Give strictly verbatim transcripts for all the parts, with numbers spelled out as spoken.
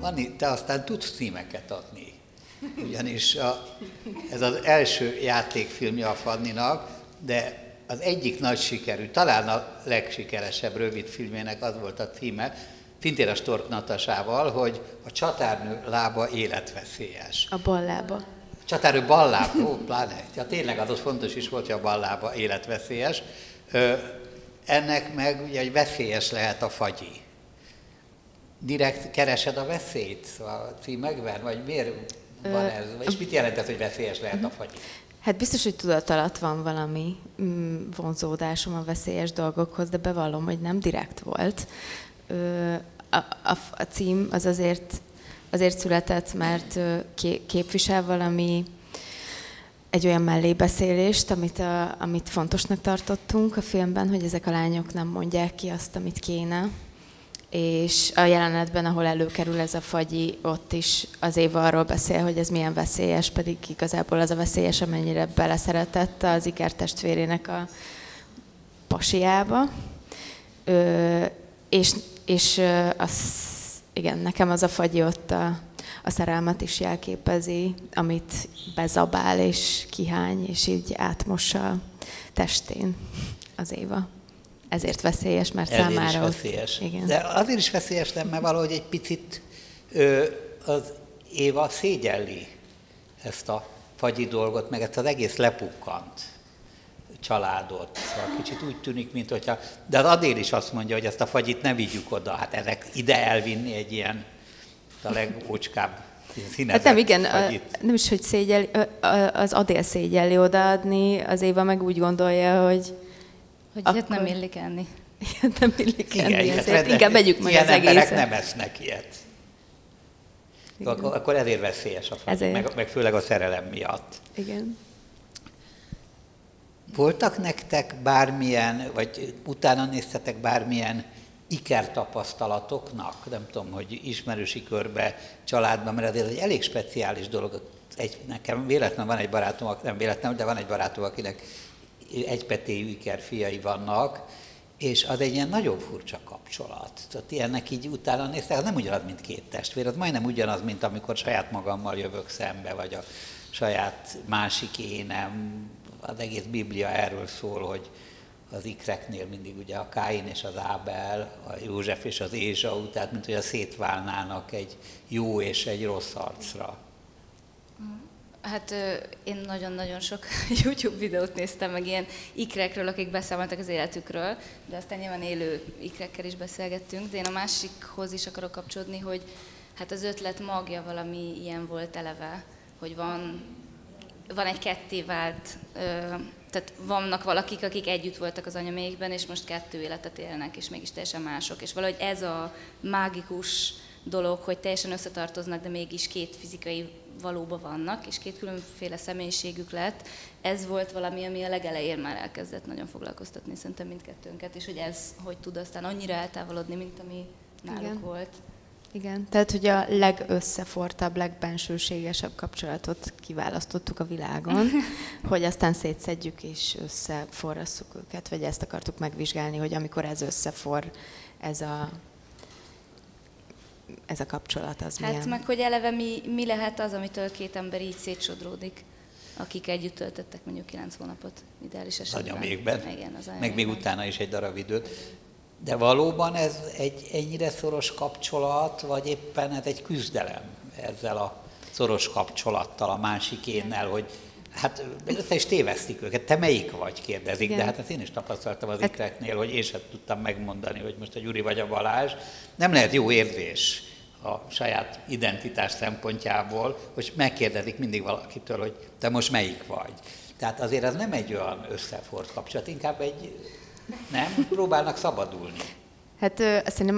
Anni, te aztán tudsz címeket adni. Ugyanis a, ez az első játékfilmje a Fanninak, de az egyik nagy sikerű, talán a legsikeresebb rövidfilmének az volt a címe, szintén a Stork Natasával, hogy a csatárnő lába életveszélyes. A bal lába. A csatárnő bal lába, ó, pláne. Ja, tényleg az, az fontos is volt, hogy a bal lába életveszélyes. Ö, ennek meg ugye, hogy veszélyes lehet a fagyi. Direkt keresed a veszélyt a címekben, vagy miért van ez? És mit jelent ez, hogy veszélyes lehet a fagyi? Hát biztos, hogy tudat alatt van valami mm, vonzódásom a veszélyes dolgokhoz, de bevallom, hogy nem direkt volt. Ö, a, a, a cím az azért, azért született, mert képvisel valami, egy olyan mellébeszélést, amit, a, amit fontosnak tartottunk a filmben, hogy ezek a lányok nem mondják ki azt, amit kéne. És a jelenetben, ahol előkerül ez a fagyi, ott is az Éva arról beszél, hogy ez milyen veszélyes, pedig igazából az a veszélyes, amennyire beleszeretett az ikertestvérének a pasiába. Ö, és és az, igen, nekem az a fagyi ott a, a szerelmet is jelképezi, amit bezabál és kihány, és így átmossa a testén az Éva. Ezért veszélyes, mert Ezért számára is ott, veszélyes. igen. De azért is veszélyes nem, mert valahogy egy picit ö, az Éva szégyelli ezt a fagyi dolgot, meg ezt az egész lepukkant családot. Szóval kicsit úgy tűnik, mint hogyha... De az Adél is azt mondja, hogy ezt a fagyit ne vigyük oda. Hát ezek ide elvinni egy ilyen a legócskább színezett hát nem, igen, fagyit. Nem is, hogy szégyelli, az Adél szégyelli odaadni, az Éva meg úgy gondolja, hogy... Hogy akkor... ilyet nem illik enni. Ilyet nem illik enni, igen, ezért inkább vegyük meg az egészet. Ilyen emberek nem esznek ilyet. Akkor, akkor ezért veszélyes a fagy, meg, meg főleg a szerelem miatt. Igen. Voltak nektek bármilyen, vagy utána néztetek bármilyen ikertapasztalatoknak? Nem tudom, hogy ismerősi körbe, családban, mert azért egy elég speciális dolog. Egy, nekem véletlenül van egy barátom, nem véletlenül, de van egy barátom, akinek egypetéjű ikerfiai vannak, és az egy ilyen nagyon furcsa kapcsolat. Tehát ilyennek így utána néztek, az nem ugyanaz, mint két testvér, az majdnem ugyanaz, mint amikor saját magammal jövök szembe, vagy a saját másik énem. Az egész Biblia erről szól, hogy az ikreknél mindig ugye a Káin és az Ábel, a József és az Ézsau, tehát mint hogy a szétválnának egy jó és egy rossz arcra. Hát én nagyon-nagyon sok YouTube videót néztem meg ilyen ikrekről, akik beszámoltak az életükről, de aztán nyilván élő ikrekkel is beszélgettünk, de én a másikhoz is akarok kapcsolódni, hogy hát az ötlet magja valami ilyen volt eleve, hogy van, van egy ketté vált, tehát vannak valakik, akik együtt voltak az anyamékben, és most kettő életet élnek, és mégis teljesen mások. És valahogy ez a mágikus dolog, hogy teljesen összetartoznak, de mégis két fizikai valóban vannak, és két különféle személyiségük lett. Ez volt valami, ami a legelején már elkezdett nagyon foglalkoztatni szerintem mindkettőnket, és hogy ez hogy tud aztán annyira eltávolodni, mint ami náluk Igen. volt. Igen, tehát hogy a legösszefortabb, legbensőségesebb kapcsolatot kiválasztottuk a világon, hogy aztán szétszedjük és összeforrasszuk őket, vagy ezt akartuk megvizsgálni, hogy amikor ez összefor, ez a, ez a kapcsolat az hát milyen. meg hogy eleve mi, mi lehet az, amitől két ember így szétsodródik, akik együtt töltöttek mondjuk kilenc hónapot ideális esetben. Az anyamékben, Igen, az meg még utána is egy darab időt. De valóban ez egy ennyire szoros kapcsolat, vagy éppen ez egy küzdelem ezzel a szoros kapcsolattal, a másik énnel, hogy hát össze is tévesztik őket. Te melyik vagy, kérdezik, igen. De hát ezt én is tapasztaltam az ikreknél, hogy én sem tudtam megmondani, hogy most a Gyuri vagy a Balázs. Nem lehet jó érzés a saját identitás szempontjából, hogy megkérdezik mindig valakitől, hogy te most melyik vagy. Tehát azért ez nem egy olyan összefort kapcsolat, inkább egy... Nem? Próbálnak szabadulni. Hát azt szerintem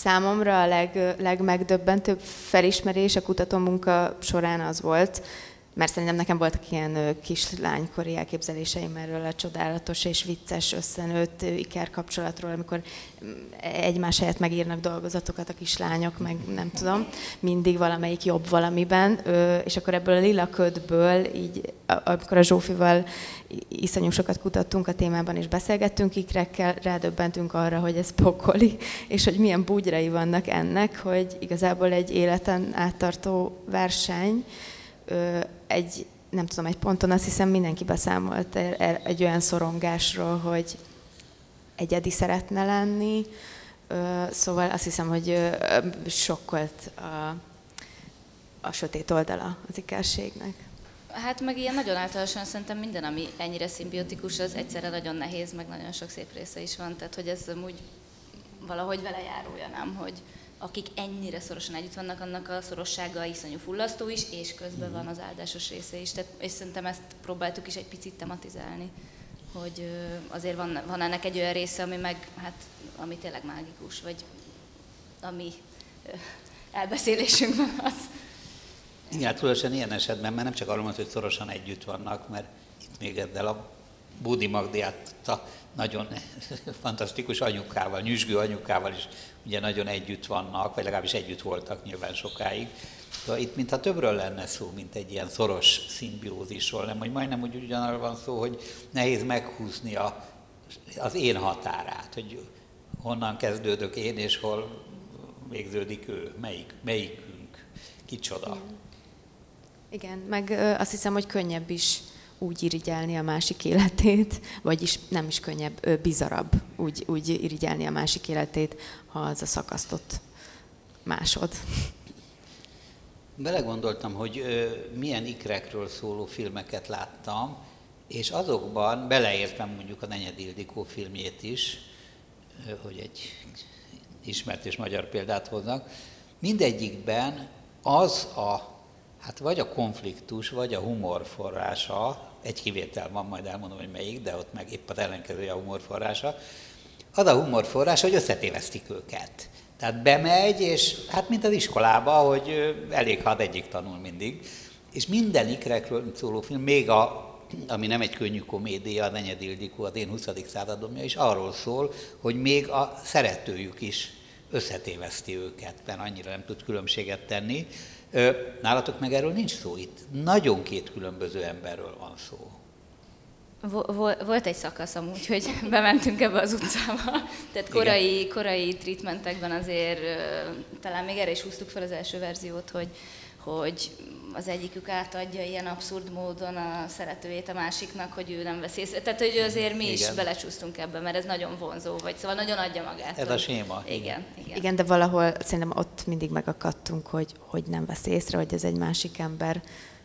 számomra a leg, legmegdöbbentőbb felismerés a kutatómunka során az volt, mert szerintem nekem voltak ilyen kislánykori elképzeléseim erről a csodálatos és vicces összenőtt iker kapcsolatról, amikor egymás helyett megírnak dolgozatokat a kislányok, meg nem tudom, mindig valamelyik jobb valamiben, és akkor ebből a lila ködből, így, amikor a Zsófival iszonyú sokat kutattunk a témában, és beszélgettünk ikrekkel, rádöbbentünk arra, hogy ez pokoli, és hogy milyen bugyrai vannak ennek, hogy igazából egy életen áttartó verseny, egy, nem tudom, egy ponton azt hiszem mindenki beszámolt egy olyan szorongásról, hogy egyedi szeretne lenni, szóval azt hiszem, hogy sokkolt a, a sötét oldala az ikerségnek. Hát meg ilyen nagyon általánosan szerintem minden, ami ennyire szimbiotikus, az egyszerre nagyon nehéz, meg nagyon sok szép része is van, tehát hogy ez amúgy valahogy vele járója, nem, hogy akik ennyire szorosan együtt vannak, annak a szorossága iszonyú fullasztó is, és közben van az áldásos része is. Tehát, és szerintem ezt próbáltuk is egy picit tematizálni, hogy azért van, van ennek egy olyan része, ami meg, hát, ami tényleg mágikus, vagy ami elbeszélésünkben az. Igen, hát különösen ilyen esetben, mert nem csak arról van, hogy szorosan együtt vannak, mert itt még ezzel a Bódi Magdiát nagyon fantasztikus anyukával, nyüzsgő anyukával is ugye nagyon együtt vannak, vagy legalábbis együtt voltak nyilván sokáig. De itt mintha többről lenne szó, mint egy ilyen szoros szimbiózisról, nem, hogy majdnem úgy ugyanarról van szó, hogy nehéz meghúzni a, az én határát, hogy honnan kezdődök én, és hol végződik ő, melyik, melyikünk, kicsoda. Igen, Igen, meg azt hiszem, hogy könnyebb is úgy irigyelni a másik életét, vagyis nem is könnyebb, bizarabb úgy, úgy irigyelni a másik életét, ha az a szakasztott másod. Belegondoltam, hogy ö, milyen ikrekről szóló filmeket láttam, és azokban, beleértem mondjuk a Nenyed Ildikó filmjét is, ö, hogy egy ismert és magyar példát hoznak, mindegyikben az a Hát vagy a konfliktus, vagy a humor forrása, egy kivétel van, majd elmondom, hogy melyik, de ott meg épp az ellenkezője a humor forrása. Az a humor forrása, hogy összetévesztik őket. Tehát bemegy, és hát mint az iskolába, hogy elég, ha az egyik tanul mindig. És minden ikrekről szóló film, még a, ami nem egy könnyű komédia, a Nenyed Ildikó, az Én huszadik századomja is arról szól, hogy még a szeretőjük is összetéveszti őket, mert annyira nem tud különbséget tenni. Nálatok meg erről nincs szó itt. Nagyon két különböző emberről van szó. Volt egy szakasz amúgy, hogy bementünk ebbe az utcába. Tehát korai, korai treatmentekben azért talán még erre is húztuk fel az első verziót, hogy, hogy az egyikük átadja ilyen abszurd módon a szeretőjét a másiknak, hogy ő nem vesz észre. Tehát, hogy azért mi igen. is belecsúsztunk ebbe, mert ez nagyon vonzó, vagy szóval nagyon adja magát. Ez hogy... a séma. Igen, igen. Igen, de valahol szerintem ott mindig megakadtunk, hogy, hogy nem vesz észre, hogy ez egy másik ember.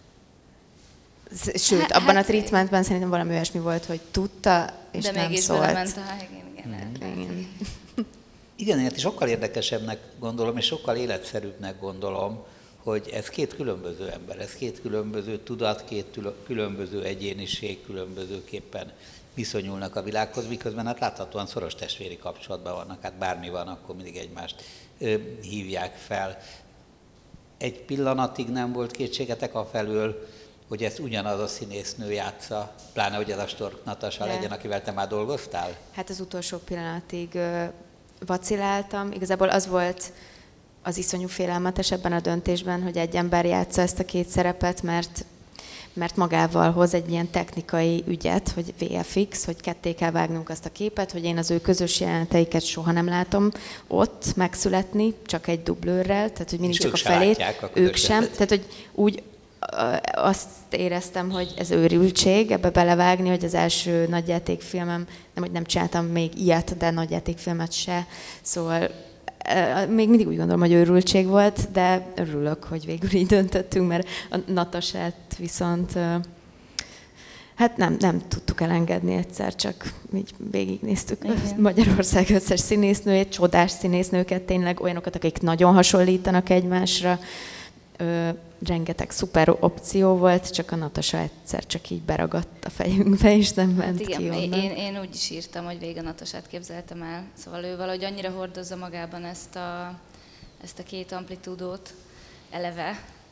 Sőt, hát, abban hát, a treatmentben szerintem valami olyasmi volt, hogy tudta, és de nem mégis szólt. belement a... Igen, igen. Hmm. igen. Igen, hát sokkal érdekesebbnek gondolom, és sokkal életszerűbbnek gondolom, hogy ez két különböző ember, ez két különböző tudat, két különböző egyéniség, különbözőképpen viszonyulnak a világhoz, miközben hát láthatóan szoros testvéri kapcsolatban vannak, hát bármi van, akkor mindig egymást ö, hívják fel. Egy pillanatig nem volt kétségetek afelől, hogy ez ugyanaz a színésznő játsza, pláne hogy ez a Stork Natasa De. legyen, akivel te már dolgoztál? Hát az utolsó pillanatig ö, vaciláltam. Igazából az volt az iszonyú félelmetes ebben a döntésben, hogy egy ember játsza ezt a két szerepet, mert, mert magával hoz egy ilyen technikai ügyet, hogy vé ef iksz, hogy ketté kell vágnunk azt a képet, hogy én az ő közös jeleneteiket soha nem látom ott megszületni, csak egy dublőrrel, tehát hogy mindig és csak a felét, felét, a ők sem. Tehát, hogy úgy azt éreztem, hogy ez őrültség ebbe belevágni, hogy az első nagyjátékfilmem, nem, hogy nem csináltam még ilyet, de nagyjátékfilmet se, szóval még mindig úgy gondolom, hogy őrültség volt, de örülök, hogy végül így döntöttünk, mert a Natasát viszont hát nem, nem tudtuk elengedni egyszer, csak így végignéztük Igen. Magyarország összes színésznőjét, csodás színésznőket, tényleg olyanokat, akik nagyon hasonlítanak egymásra. Ö, rengeteg szuper opció volt, csak a Natasa egyszer csak így beragadt a fejünkbe, és nem ment hát igen, ki onnan. Én, én úgy is írtam, hogy végig a Natasát képzeltem el. Szóval ő valahogy annyira hordozza magában ezt a, ezt a két amplitúdót eleve,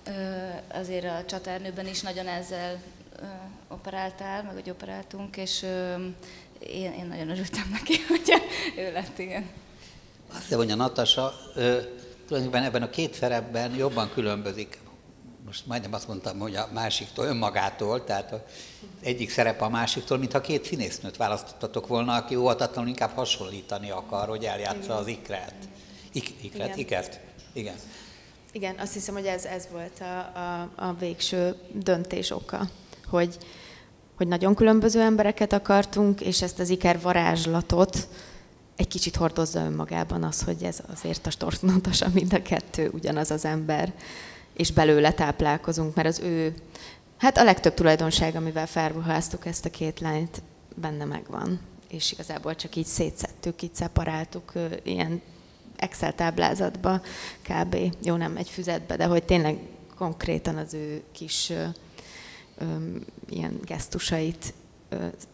azért a Csatárnőben is nagyon ezzel operáltál, meg hogy operáltunk, és én, én nagyon örültem neki, hogy ő lett, igen. Azt mondja Natasa, tulajdonképpen ebben a két szerepben jobban különbözik, most majdnem azt mondtam, hogy a másiktól, önmagától, tehát az egyik szerep a másiktól, mintha két színésznőt választottatok volna, aki óvatatlanul inkább hasonlítani akar, hogy eljátsza az ikret. Ik, ikret, igen. Ikert. Igen. Igen, azt hiszem, hogy ez, ez volt a, a, a végső döntés oka, hogy, hogy nagyon különböző embereket akartunk, és ezt az iker varázslatot egy kicsit hordozza önmagában az, hogy ez azért a Storch Natasa mind a kettő ugyanaz az ember, és belőle táplálkozunk, mert az ő, hát a legtöbb tulajdonság, amivel felruháztuk ezt a két lányt, benne megvan. És igazából csak így szétszettük, így szeparáltuk ilyen Excel táblázatba kb. Jó, nem egy füzetbe, de hogy tényleg konkrétan az ő kis ö, ö, ilyen gesztusait ö,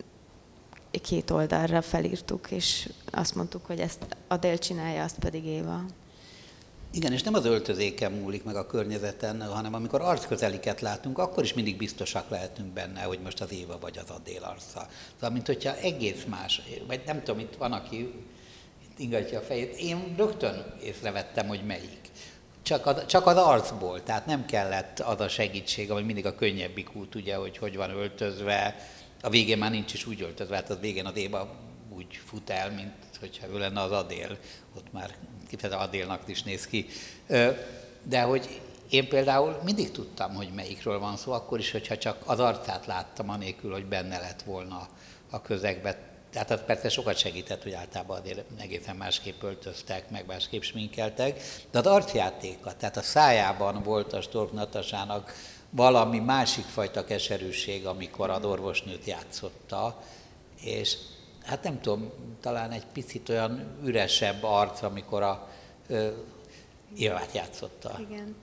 két oldalra felírtuk, és azt mondtuk, hogy ezt Adél csinálja, azt pedig Éva. Igen, és nem az öltözéken múlik meg a környezeten, hanem amikor arcközeliket látunk, akkor is mindig biztosak lehetünk benne, hogy most az Éva vagy az Adél arca. Szóval, mint hogyha egész más, vagy nem tudom, itt van, aki itt ingatja a fejét, én rögtön észrevettem, hogy melyik. Csak az, csak az arcból, tehát nem kellett az a segítség, ami mindig a könnyebbik út, ugye, hogy hogy van öltözve. A végén már nincs is úgy öltözve, hát a végén az Éva úgy fut el, mint hogyha ő lenne az Adél, ott már kifejezetten Adélnak is néz ki. De hogy én például mindig tudtam, hogy melyikről van szó, akkor is, hogyha csak az arcát láttam, anélkül, hogy benne lett volna a közegben. Tehát az persze sokat segített, hogy általában azért egészen másképp öltöztek, meg másképp sminkeltek, de az arcjátéka, tehát a szájában volt a Storch Natasának valami másik fajta keserűség, amikor az orvosnőt játszotta, és hát nem tudom, talán egy picit olyan üresebb arc, amikor a ö, Évát játszotta. Igen.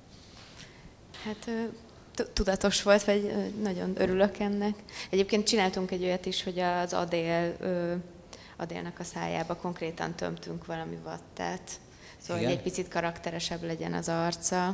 Hát tudatos volt, vagy nagyon örülök ennek. Egyébként csináltunk egy olyat is, hogy az Adél, Adélnak a szájába konkrétan tömtünk valami vattát. Szóval, igen, hogy egy picit karakteresebb legyen az arca.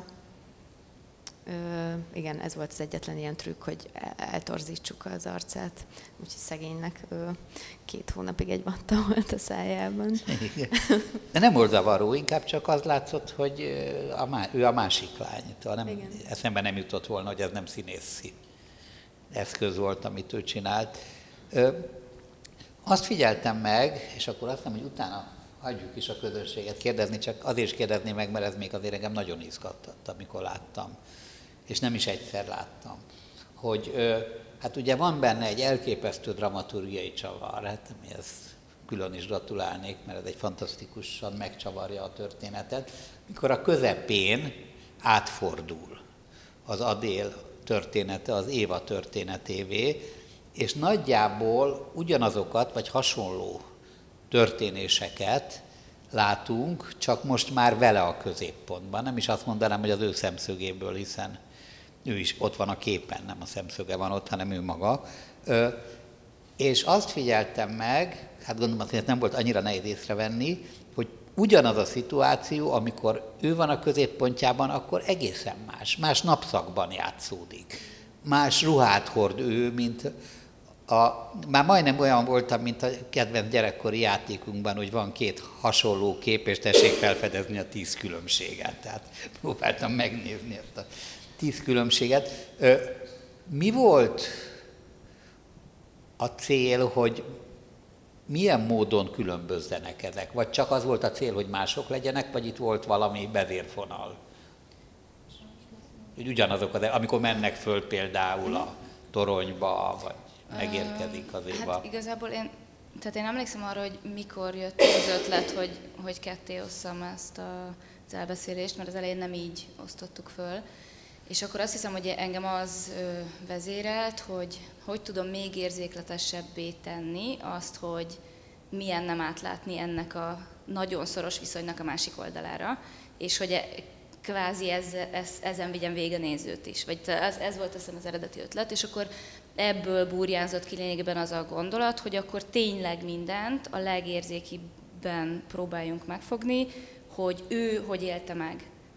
Ö, igen, ez volt az egyetlen ilyen trükk, hogy eltorzítsuk az arcát. Úgyhogy szegénynek ö, két hónapig egy vatta volt a szájában. Igen. De nem volt zavaró, inkább csak az látszott, hogy a má, ő a másik lány. Nem, eszembe nem jutott volna, hogy ez nem színészi eszköz volt, amit ő csinált. Ö, azt figyeltem meg, és akkor azt mondom, hogy utána hagyjuk is a közönséget kérdezni, csak azért is kérdezni meg, mert ez még azért engem nagyon izgatott, amikor láttam. És nem is egyszer láttam, hogy ö, hát ugye van benne egy elképesztő dramaturgiai csavar, hát amihez külön is gratulálnék, mert ez egy fantasztikusan megcsavarja a történetet, mikor a közepén átfordul az Adél története az Éva történetévé, és nagyjából ugyanazokat, vagy hasonló történéseket látunk, csak most már vele a középpontban. Nem is azt mondanám, hogy az ő szemszögéből, hiszen ő is ott van a képen, nem a szemszöge van ott, hanem ő maga. Ö, és azt figyeltem meg, hát gondolom, hogy nem volt annyira nehéz észrevenni, hogy ugyanaz a szituáció, amikor ő van a középpontjában, akkor egészen más, más napszakban játszódik. Más ruhát hord ő, mint a, már majdnem olyan voltam, mint a kedvenc gyerekkori játékunkban, hogy van két hasonló kép, és tessék felfedezni a tíz különbséget. Tehát próbáltam megnézni ezt a tíz különbséget. Mi volt a cél, hogy milyen módon különbözzenek ezek? Vagy csak az volt a cél, hogy mások legyenek, vagy itt volt valami vezérfonal? Hogy ugyanazok, az, amikor mennek föl például a toronyba, vagy megérkezik az Éva. Hát igazából én, tehát én emlékszem arra, hogy mikor jött az ötlet, hogy, hogy ketté osszam ezt a, az elbeszélést, mert az elején nem így osztottuk föl. És akkor azt hiszem, hogy engem az ö, vezérelt, hogy hogy tudom még érzékletesebbé tenni azt, hogy milyen nem átlátni ennek a nagyon szoros viszonynak a másik oldalára, és hogy e, kvázi ez, ez, ezen vigyen végig a nézőt is. Vagy ez, ez volt azt hiszem az eredeti ötlet, és akkor ebből burjánzott ki lényegében az a gondolat, hogy akkor tényleg mindent a legérzékibben próbáljunk megfogni, hogy ő hogy élte meg.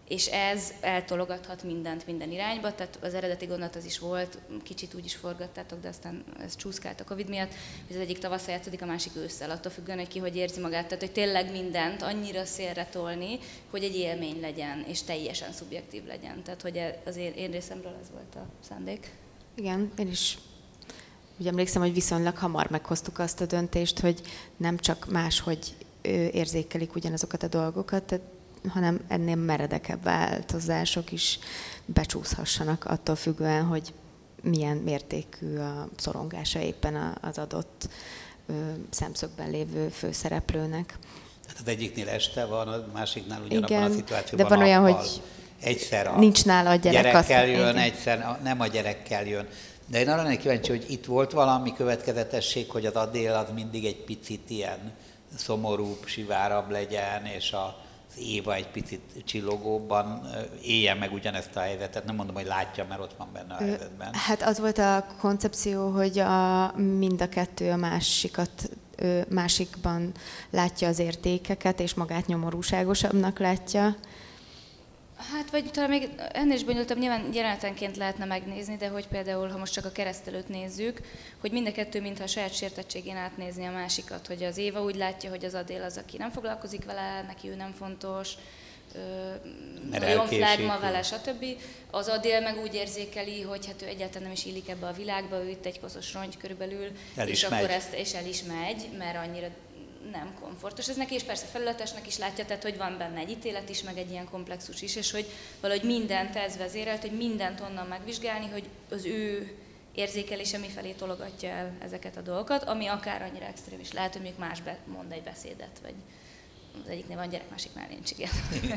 és ez eltologathat mindent minden irányba, tehát az eredeti gondolat az is volt, kicsit úgy is forgattátok, de aztán ez csúszkált a Covid miatt, hogy az egyik tavasszal játszódik, a másik ősszel, attól függően, hogy ki hogy érzi magát, tehát hogy tényleg mindent annyira szélre tolni, hogy egy élmény legyen, és teljesen szubjektív legyen. Tehát hogy az én, én részemről ez volt a szándék. Igen, én is úgy emlékszem, hogy viszonylag hamar meghoztuk azt a döntést, hogy nem csak máshogy érzékelik ugyanazokat a dolgokat, tehát, hanem ennél meredekebb változások is becsúszhassanak attól függően, hogy milyen mértékű a szorongása éppen az adott szemszögben lévő főszereplőnek. Tehát az egyiknél este van, a másiknál ugyanabban igen, a szituációban de van olyan, nappal. hogy egyszer a nincs nála a gyerek, gyerekkel azt, jön, igen. egyszer nem a gyerekkel jön. De én arra lennék kíváncsi, hogy itt volt valami következetesség, hogy az Adél az mindig egy picit ilyen szomorúbb, sivárabb legyen, és az Éva egy picit csillogóbban élje meg ugyanezt a helyzetet. Nem mondom, hogy látja, mert ott van benne a helyzetben. Hát az volt a koncepció, hogy a, mind a kettő a másikat, másikban látja az értékeket, és magát nyomorúságosabbnak látja. Hát, vagy talán még ennél is bonyolultabb, nyilván jelenetenként lehetne megnézni, de hogy például, ha most csak a keresztelőt nézzük, hogy mind a kettő, mintha a saját sértettségén átnézni a másikat, hogy az Éva úgy látja, hogy az Adél az, aki nem foglalkozik vele, neki ő nem fontos, nagyon flegma vele, stb. Az Adél meg úgy érzékeli, hogy hát ő egyáltalán nem is illik ebbe a világba, ő itt egy koszos rongy körülbelül, el és is akkor megy. ezt, és el is megy, mert annyira nem komfortos ez neki, és persze felületesnek is látja, tehát hogy van benne egy ítélet is, meg egy ilyen komplexus is, és hogy valahogy mindent ez vezérelt, hogy mindent onnan megvizsgálni, hogy az ő érzékelése mifelé tologatja el ezeket a dolgokat, ami akár annyira extrém is lehet, hogy még más be, mond egy beszédet, vagy az egyiknél van gyerek, másiknál nincs, igen.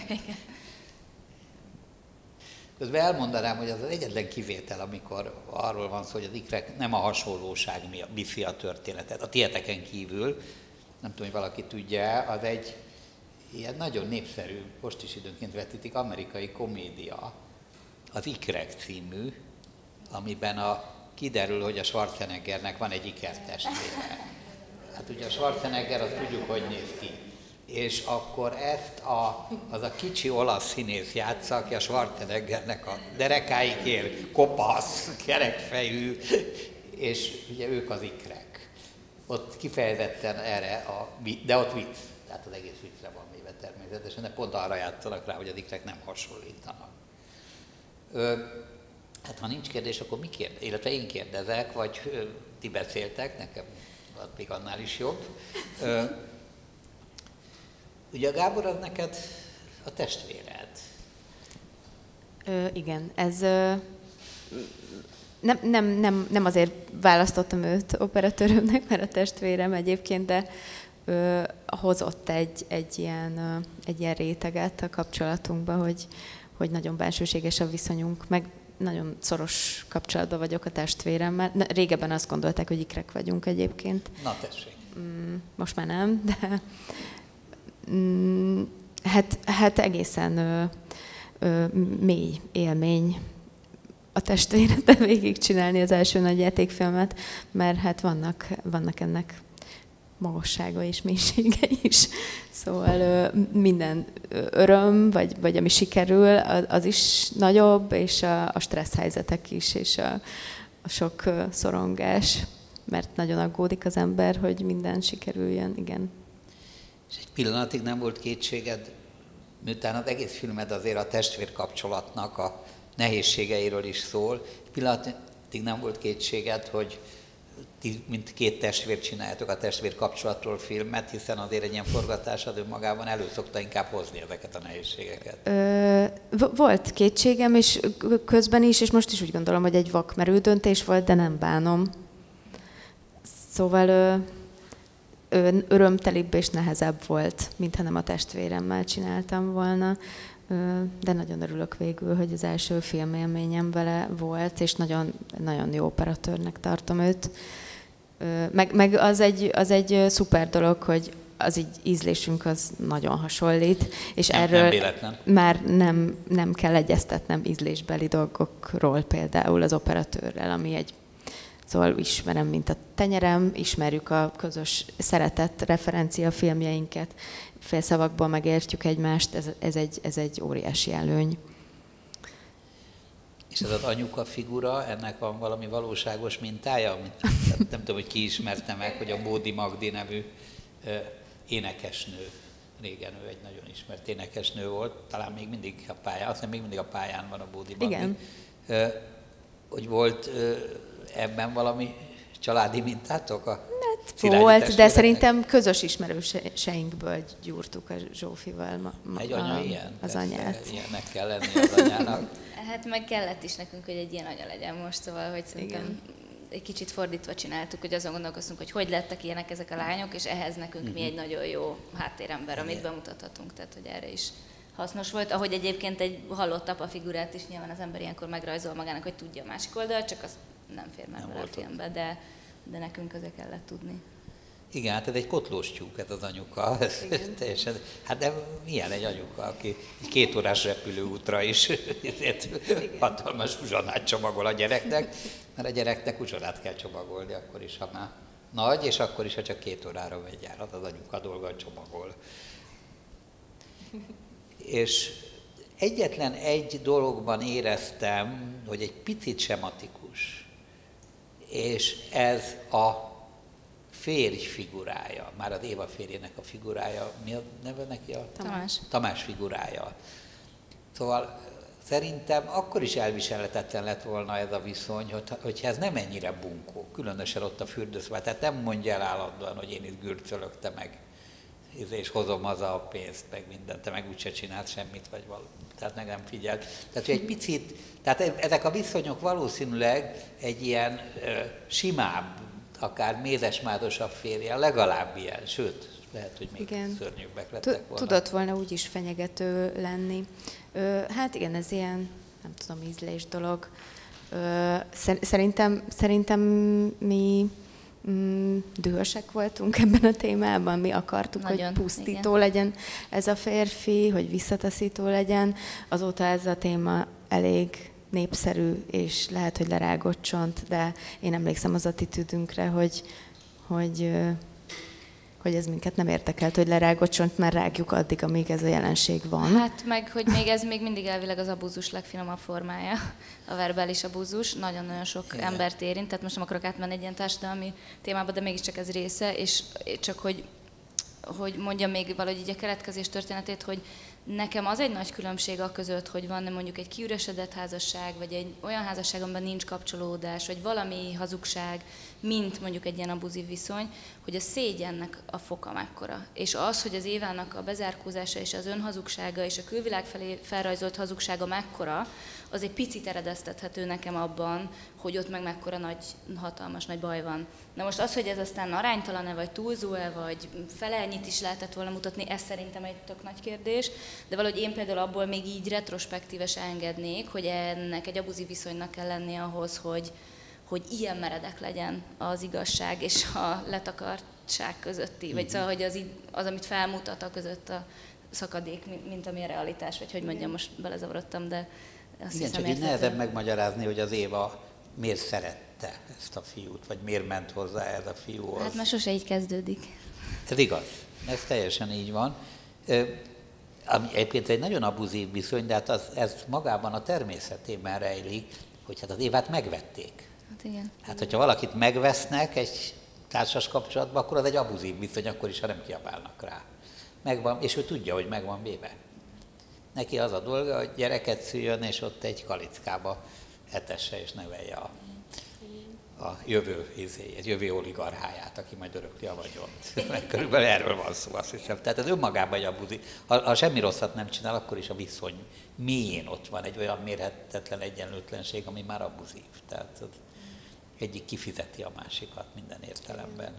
Közben elmondanám, hogy az az egyetlen kivétel, amikor arról van szó, hogy az ikrek nem a hasonlóság viszi a történetet. A tieteken kívül, nem tudom, hogy valaki tudja, az egy ilyen nagyon népszerű, most is időnként vetítik, amerikai komédia, az Ikrek című, amiben a, kiderül, hogy a Schwarzeneggernek van egy ikertestvére. Hát ugye a Schwarzenegger, azt tudjuk, hogy néz ki. És akkor ezt a, az a kicsi olasz színész játsza, aki a Schwarzeneggernek a derekáig ér, kopasz, kerekfejű, és ugye ők az ikrek. Ott kifejezetten erre, a, de ott vicc, tehát az egész viccre van véve természetesen, de pont arra játszanak rá, hogy az ikrek nem hasonlítanak. Ö, hát ha nincs kérdés, akkor mi kérdez? Illetve én kérdezek, vagy ö, ti beszéltek, nekem még annál is jobb. Ö, ugye a Gábor az neked a testvéred. Ö, igen, ez... Ö... Nem, nem, nem, nem azért választottam őt operatőrömnek, mert a testvérem egyébként, de ö, hozott egy, egy, ilyen, ö, egy ilyen réteget a kapcsolatunkba, hogy, hogy nagyon bensőséges a viszonyunk, meg nagyon szoros kapcsolatban vagyok a testvéremmel. Régebben azt gondolták, hogy ikrek vagyunk egyébként. Na tessék. Most már nem, de hát, hát egészen ö, ö, mély élmény a testvéredet végigcsinálni az első nagy játékfilmet, mert hát vannak, vannak ennek magassága és mélysége is. Szóval minden öröm, vagy, vagy ami sikerül, az is nagyobb, és a, a stressz helyzetek is, és a, a sok szorongás, mert nagyon aggódik az ember, hogy minden sikerüljön, igen. És egy pillanatig nem volt kétséged, miután az egész filmed azért a testvér kapcsolatnak a nehézségeiről is szól. Pillanatig nem volt kétséged, hogy ti, mint két testvér csináljátok a testvér kapcsolatról filmet, hiszen azért egy ilyen forgatás az önmagában elő szokta inkább hozni ezeket a nehézségeket. Ö, volt kétségem, és közben is, és most is úgy gondolom, hogy egy vakmerő döntés volt, de nem bánom. Szóval ö, ö, örömtelibb és nehezebb volt, mintha nem a testvéremmel csináltam volna. De nagyon örülök végül, hogy az első filmélményem vele volt, és nagyon, nagyon jó operatőrnek tartom őt. Meg, meg az, egy, az egy szuper dolog, hogy az így ízlésünk az nagyon hasonlít, és nem, erről nem már nem, nem kell egyeztetnem ízlésbeli dolgokról, például az operatőrrel, ami egy Szóval ismerem, mint a tenyerem, ismerjük a közös szeretett referenciafilmjeinket, félszavakból megértjük egymást, ez, ez, egy, ez egy óriási előny. És ez az anyuka figura, ennek van valami valóságos mintája? Nem tudom, hogy ki ismerte meg, hogy a Bódi Magdi nevű énekesnő, régen ő egy nagyon ismert énekesnő volt, talán még mindig a pályán, azt hiszem még mindig a pályán van a Bódi Magdi. Igen. Hogy volt ebben valami családi mintátok? A hát volt, de szerintem közös ismerőseinkből gyúrtuk a Zsófival ma, ma, egy anya a, ilyen, az anyát. Ilyennek kell lenni az anyának. Hát meg kellett is nekünk, hogy egy ilyen anya legyen most, szóval, hogy szerintem igen. Egy kicsit fordítva csináltuk, hogy azon gondolkoztunk, hogy hogy lettek ilyenek ezek a lányok, és ehhez nekünk uh-huh. mi egy nagyon jó háttérember, amit igen. bemutathatunk, tehát hogy erre is hasznos volt. Ahogy egyébként egy halott apa figurát is nyilván az ember ilyenkor megrajzol magának, hogy tudja a másik oldalt, csak az nem fér már bele a filmbe, de, de nekünk azért kellett tudni. Igen, hát ez egy kotlós tyúk, ez az anyuka. Teljesen, hát de milyen egy anyuka, aki egy két órás repülőútra is hatalmas uzsonát csomagol a gyereknek, mert a gyereknek uzsonát kell csomagolni akkor is, ha már nagy, és akkor is, ha csak két órára megy el, az anyuka dolga csomagol. És egyetlen egy dologban éreztem, hogy egy picit sematikus, és ez a férj figurája, már az Éva férjének a figurája, mi a neve neki? A Tamás. Tamás figurája. Szóval szerintem akkor is elviselhetetlen lett volna ez a viszony, hogyha ez nem ennyire bunkó, különösen ott a fürdőszobában. Tehát nem mondja el állandóan, hogy én itt gürcölögte meg, és hozom haza a pénzt, meg mindent, te meg úgyse csinált semmit, vagy valami. Tehát meg nem figyelt. Tehát, hogy egy picit, tehát ezek a viszonyok valószínűleg egy ilyen ö, simább, akár mézesmádosabb férje, legalább ilyen, sőt, lehet, hogy még igen. szörnyűbbek lettek volna. Tudott volna úgy is fenyegető lenni. Ö, hát igen, ez ilyen, nem tudom, ízlés dolog. Ö, szerintem, szerintem mi mm, dühösek voltunk ebben a témában, mi akartuk, nagyon, hogy pusztító igen. legyen ez a férfi, hogy visszataszító legyen. Azóta ez a téma elég népszerű, és lehet, hogy lerágott csont, de én emlékszem az attitűdünkre, hogy, hogy, hogy ez minket nem érdekelt, hogy lerágott csont, mert rágjuk addig, amíg ez a jelenség van. Hát meg, hogy még ez még mindig elvileg az abúzus legfinomabb formája, a verbális abúzus, nagyon-nagyon sok igen. embert érint, tehát most nem akarok átmenni egy ilyen társadalmi témába, de mégiscsak ez része, és csak hogy, hogy mondjam még valahogy így a keletkezés történetét, hogy nekem az egy nagy különbség a között, hogy van mondjuk egy kiüresedett házasság, vagy egy olyan házasság, amiben nincs kapcsolódás, vagy valami hazugság, mint mondjuk egy ilyen abuzív viszony, hogy a szégyennek a foka mekkora. És az, hogy az Évának a bezárkózása és az önhazugsága és a külvilág felé felrajzolt hazugsága mekkora, az egy picit eredeztethető nekem abban, hogy ott meg mekkora nagy, hatalmas nagy baj van. Na most az, hogy ez aztán aránytalan-e, vagy túlzó-e, vagy fele-ennyit is lehetett volna mutatni, ez szerintem egy tök nagy kérdés, de valahogy én például abból még így retrospektíves engednék, hogy ennek egy abuzív viszonynak kell lennie ahhoz, hogy, hogy ilyen meredek legyen az igazság és a letakartság közötti, mm-hmm. vagy szóval, hogy az, az, amit felmutat a között a szakadék, mint, mint ami a realitás, vagy hogy mondjam, most belezavarodtam, de azt igen, hiszem, csak így nehezebb megmagyarázni, hogy az Éva miért szerette ezt a fiút, vagy miért ment hozzá ez a fiúhoz. Hát már sose így kezdődik. Ez igaz, ez teljesen így van. Ami egyébként egy nagyon abuzív viszony, de hát az, ez magában a természetében rejlik, hogy hát az Évát megvették. Hát igen. Hát, hogyha valakit megvesznek egy társas kapcsolatban, akkor az egy abuzív viszony, akkor is, ha nem kiabálnak rá. Megvan, és ő tudja, hogy meg van véve. Neki az a dolga, hogy gyereket szüljön, és ott egy kalickába etesse és nevelje a, a jövő izéjét, jövő oligarcháját, aki majd örökli a vagyont. Körülbelül erről van szó, azt hiszem. Tehát ez önmagában egy abuzív. Ha, ha semmi rosszat nem csinál, akkor is a viszony mélyén ott van egy olyan mérhetetlen egyenlőtlenség, ami már abuzív. Tehát az egyik kifizeti a másikat minden értelemben.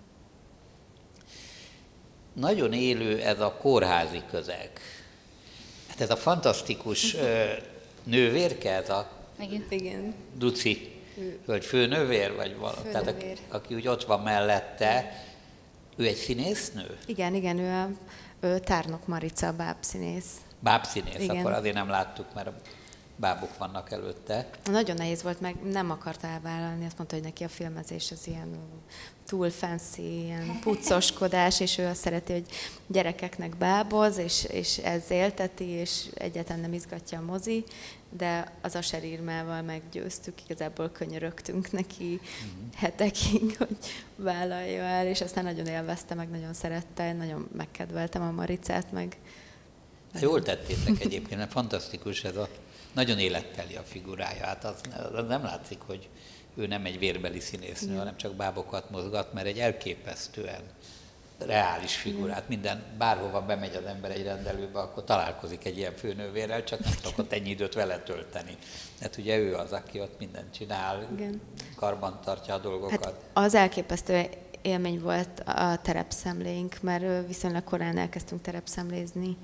Nagyon élő ez a kórházi közeg. Hát ez a fantasztikus ö, nővérke, ez a igen. Duci, vagy főnővér, vagy valami, tehát aki, aki úgy ott van mellette, ő egy színésznő? Igen, igen, ő a ő Tárnok Marica, a bábszínész. Bábszínész, igen. akkor azért nem láttuk, mert bábok vannak előtte. Nagyon nehéz volt, meg nem akarta elvállalni, azt mondta, hogy neki a filmezés az ilyen túl fancy, ilyen puccoskodás, és ő azt szereti, hogy gyerekeknek báboz, és, és ez élteti, és egyáltalán nem izgatja a mozi, de az Asher Irmával meggyőztük, igazából könyörögtünk neki mm-hmm. hetekig, hogy vállalja el, és aztán nagyon élvezte, meg nagyon szerette, nagyon megkedveltem a Maricát, meg... Jól tettétek egyébként, mert fantasztikus ez a... Nagyon életteli a figurája, hát az, az nem látszik, hogy ő nem egy vérbeli színésznő, igen. hanem csak bábokat mozgat, mert egy elképesztően reális figurát. Minden, bárhova bemegy az ember egy rendelőbe, akkor találkozik egy ilyen főnővérrel, csak nem szokott ennyi időt vele tölteni. Hát ugye ő az, aki ott mindent csinál, igen. karban tartja a dolgokat. Hát az elképesztő élmény volt a terepszemléink, mert viszonylag korán elkezdtünk terepszemlézni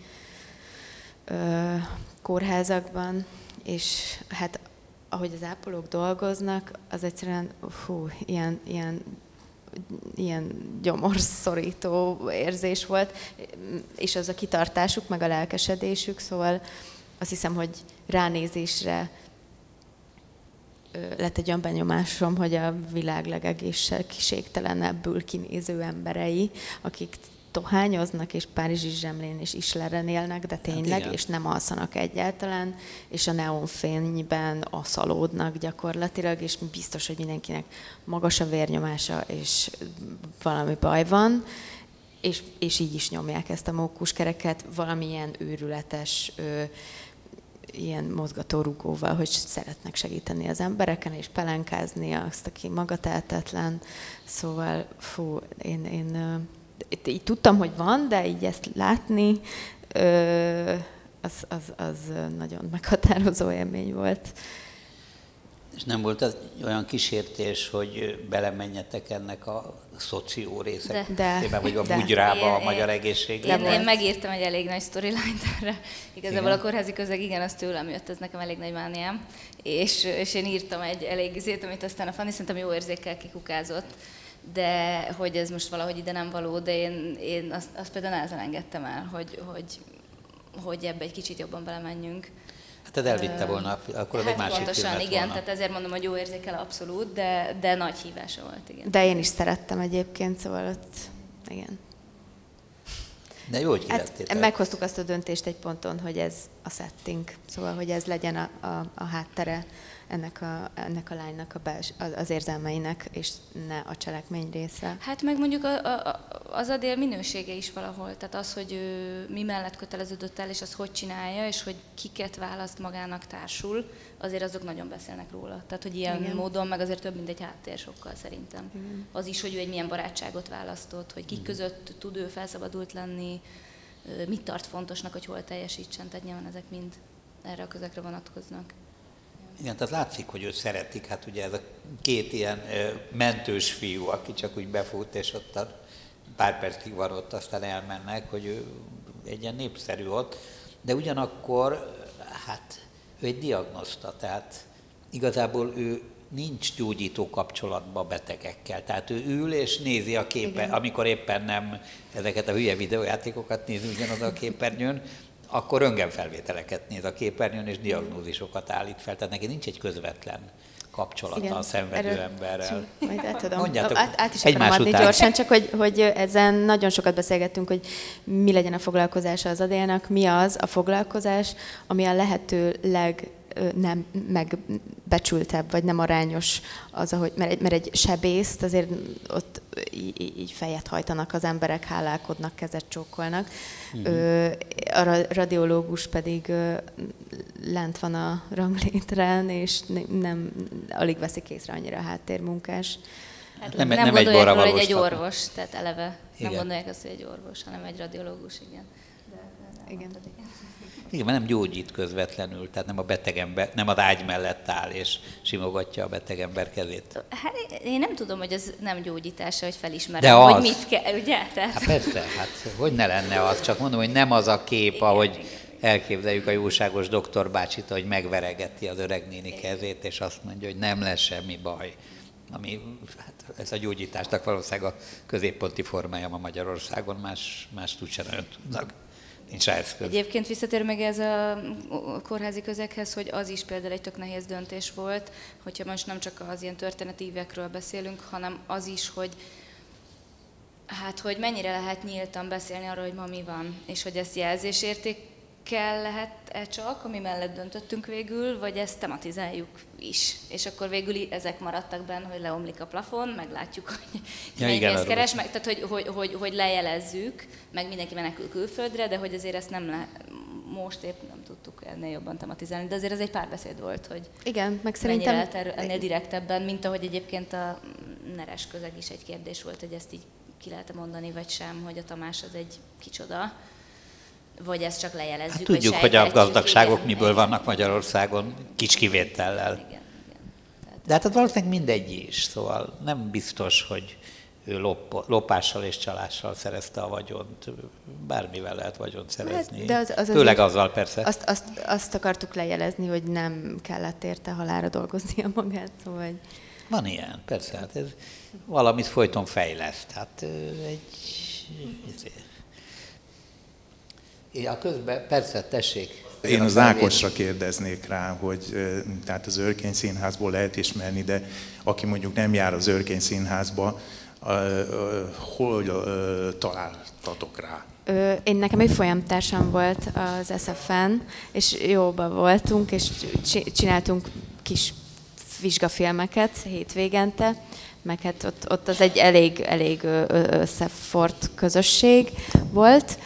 kórházakban, és hát ahogy az ápolók dolgoznak, az egyszerűen hú, ilyen, ilyen, ilyen gyomorszorító érzés volt, és az a kitartásuk, meg a lelkesedésük, szóval azt hiszem, hogy ránézésre lett egy olyan benyomásom, hogy a világ legegészségtelenebbül kinéző emberei, akik tohányoznak, és párizsi zsemlén és Isleren élnek, de tényleg, hát és nem alszanak egyáltalán, és a neonfényben aszalódnak gyakorlatilag, és biztos, hogy mindenkinek magas a vérnyomása, és valami baj van, és, és így is nyomják ezt a mókuskereket valamilyen őrületes ö, ilyen mozgatórugóval, hogy szeretnek segíteni az embereken, és pelenkázni azt, aki magatehetetlen. Szóval, fú, én... én így tudtam, hogy van, de így ezt látni, az, az, az nagyon meghatározó élmény volt. És nem volt az olyan kísértés, hogy belemenjetek ennek a szoció részekben, vagy a bugyrába a magyar egészségügyben? Én, én megírtam egy elég nagy storyline-t erre. Igazából igen. a kórházi közeg, igen, az tőlem jött, ez nekem elég nagy mániám. És, és én írtam egy elég izét, amit aztán a Fanni szerintem jó érzékkel kikukázott. De hogy ez most valahogy ide nem való, de én, én azt, azt például nehezen engedtem el, hogy, hogy, hogy ebbe egy kicsit jobban belemenjünk. Hát ez elvitte volna, akkor az hát egy másik pontosan, film lett igen, volna. tehát ezért mondom, hogy jó érzékel abszolút, de, de nagy hívása volt, igen. De én is szerettem egyébként, szóval ott, igen. De jó, hogy kivettétek. Hát meghoztuk azt a döntést egy ponton, hogy ez a setting, szóval, hogy ez legyen a, a, a háttere ennek a, ennek a lánynak a bels, az érzelmeinek, és ne a cselekmény része. Hát meg mondjuk a, a, az Adél minősége is valahol, tehát az, hogy ő mi mellett köteleződött el, és az hogy csinálja, és hogy kiket választ magának társul, azért azok nagyon beszélnek róla. Tehát, hogy ilyen igen. módon, meg azért több, mint egy háttér sokkal szerintem. Igen. Az is, hogy ő egy milyen barátságot választott, hogy kik között tud ő felszabadult lenni, mit tart fontosnak, hogy hol teljesítsen, tehát nyilván ezek mind erre a közegre vonatkoznak. Igen, tehát látszik, hogy őt szeretik. Hát ugye ez a két ilyen mentős fiú, aki csak úgy befut, és ott a pár percig van ott, aztán elmennek, hogy ő egy ilyen népszerű ott. De ugyanakkor, hát ő egy diagnoszta, tehát igazából ő nincs gyógyító kapcsolatban betegekkel. Tehát ő ül és nézi a képen, amikor éppen nem ezeket a hülye videójátékokat nézi ugyanaz a képernyőn, akkor röntgenfelvételeket néz a képernyőn, és diagnózisokat állít fel. Tehát neki nincs egy közvetlen kapcsolata igen, a szenvedő erről, emberrel. Majd át tudom. Mondjátok, át, át is akarom adni után. Gyorsan, csak hogy, hogy ezen nagyon sokat beszélgettünk, hogy mi legyen a foglalkozása az Adélnak, mi az a foglalkozás, ami a lehető leg nem megbecsültebb, vagy nem arányos az, ahogy, mert, egy, mert egy sebészt azért ott így, így fejet hajtanak az emberek, hálálkodnak, kezet csókolnak. Uh-huh. A radiológus pedig lent van a ranglétrán, és nem, alig veszik észre annyira a háttérmunkás. Hát nem, nem, nem gondolják róla, hogy egy orvos, tehát eleve igen. nem gondolják azt, hogy egy orvos, hanem egy radiológus, igen. De, de, de igen. Igen, mert nem gyógyít közvetlenül, tehát nem a betegember, nem az ágy mellett áll és simogatja a betegember kezét. Hát én nem tudom, hogy ez nem gyógyítása, hogy felismerem, hogy az. Mit kell, ugye? Tehát... Hát persze, hát hogy ne lenne az, csak mondom, hogy nem az a kép, igen, ahogy igen, elképzeljük a jóságos doktor bácsit, hogy megveregeti az öreg néni kezét, és azt mondja, hogy nem lesz semmi baj. Ami, hát ez a gyógyításnak valószínűleg a középponti formája ma Magyarországon, más, más úgy sem nagyon tudnak nincs rá eszköz. Egyébként visszatér meg ez a kórházi közeghez, hogy az is például egy tök nehéz döntés volt, hogyha most nem csak az ilyen történetívekről beszélünk, hanem az is, hogy hát, hogy mennyire lehet nyíltan beszélni arról, hogy ma mi van, és hogy ezt jelzésértékkel lehet-e csak, ami mellett döntöttünk végül, vagy ezt tematizáljuk is. És akkor végül ezek maradtak benne, hogy leomlik a plafon, meglátjuk, hogy ja, mennyi igen, pénzt keres, meg, tehát hogy, hogy, hogy, hogy lejelezzük, meg mindenki menekül külföldre, de hogy azért ezt nem le, most épp nem tudtuk ennél jobban tematizálni, de azért ez egy párbeszéd volt, hogy igen, meg szerintem lehet ennél direktebben, mint ahogy egyébként a neres közeg is egy kérdés volt, hogy ezt így ki lehet mondani, vagy sem, hogy a Tamás az egy kicsoda, vagy ezt csak lejelezzük. Hát tudjuk, hogy a gazdagságok igen, miből igen. vannak Magyarországon, kis kivétellel. Igen, igen. Tehát de hát valószínűleg mindegy is, szóval nem biztos, hogy ő lop, lopással és csalással szerezte a vagyont, bármivel lehet vagyont szerezni. De az, az Főleg az azzal persze. Azt, azt, azt akartuk lejelezni, hogy nem kellett érte halálra dolgoznia magát, szóval... Hogy... Van ilyen, persze, hát ez valamit folyton fejleszt. Hát egy... Ja, közben, persze, tessék. Én az Ákosra kérdeznék rá, hogy tehát az Örkény Színházból lehet ismerni, de aki mondjuk nem jár az Örkény Színházba, hol találtatok rá? Én nekem egy folyamtársam volt az es ef en, és jóba voltunk, és csináltunk kis vizsgafilmeket hétvégente, meg hát ott, ott az egy elég, elég összefort közösség volt.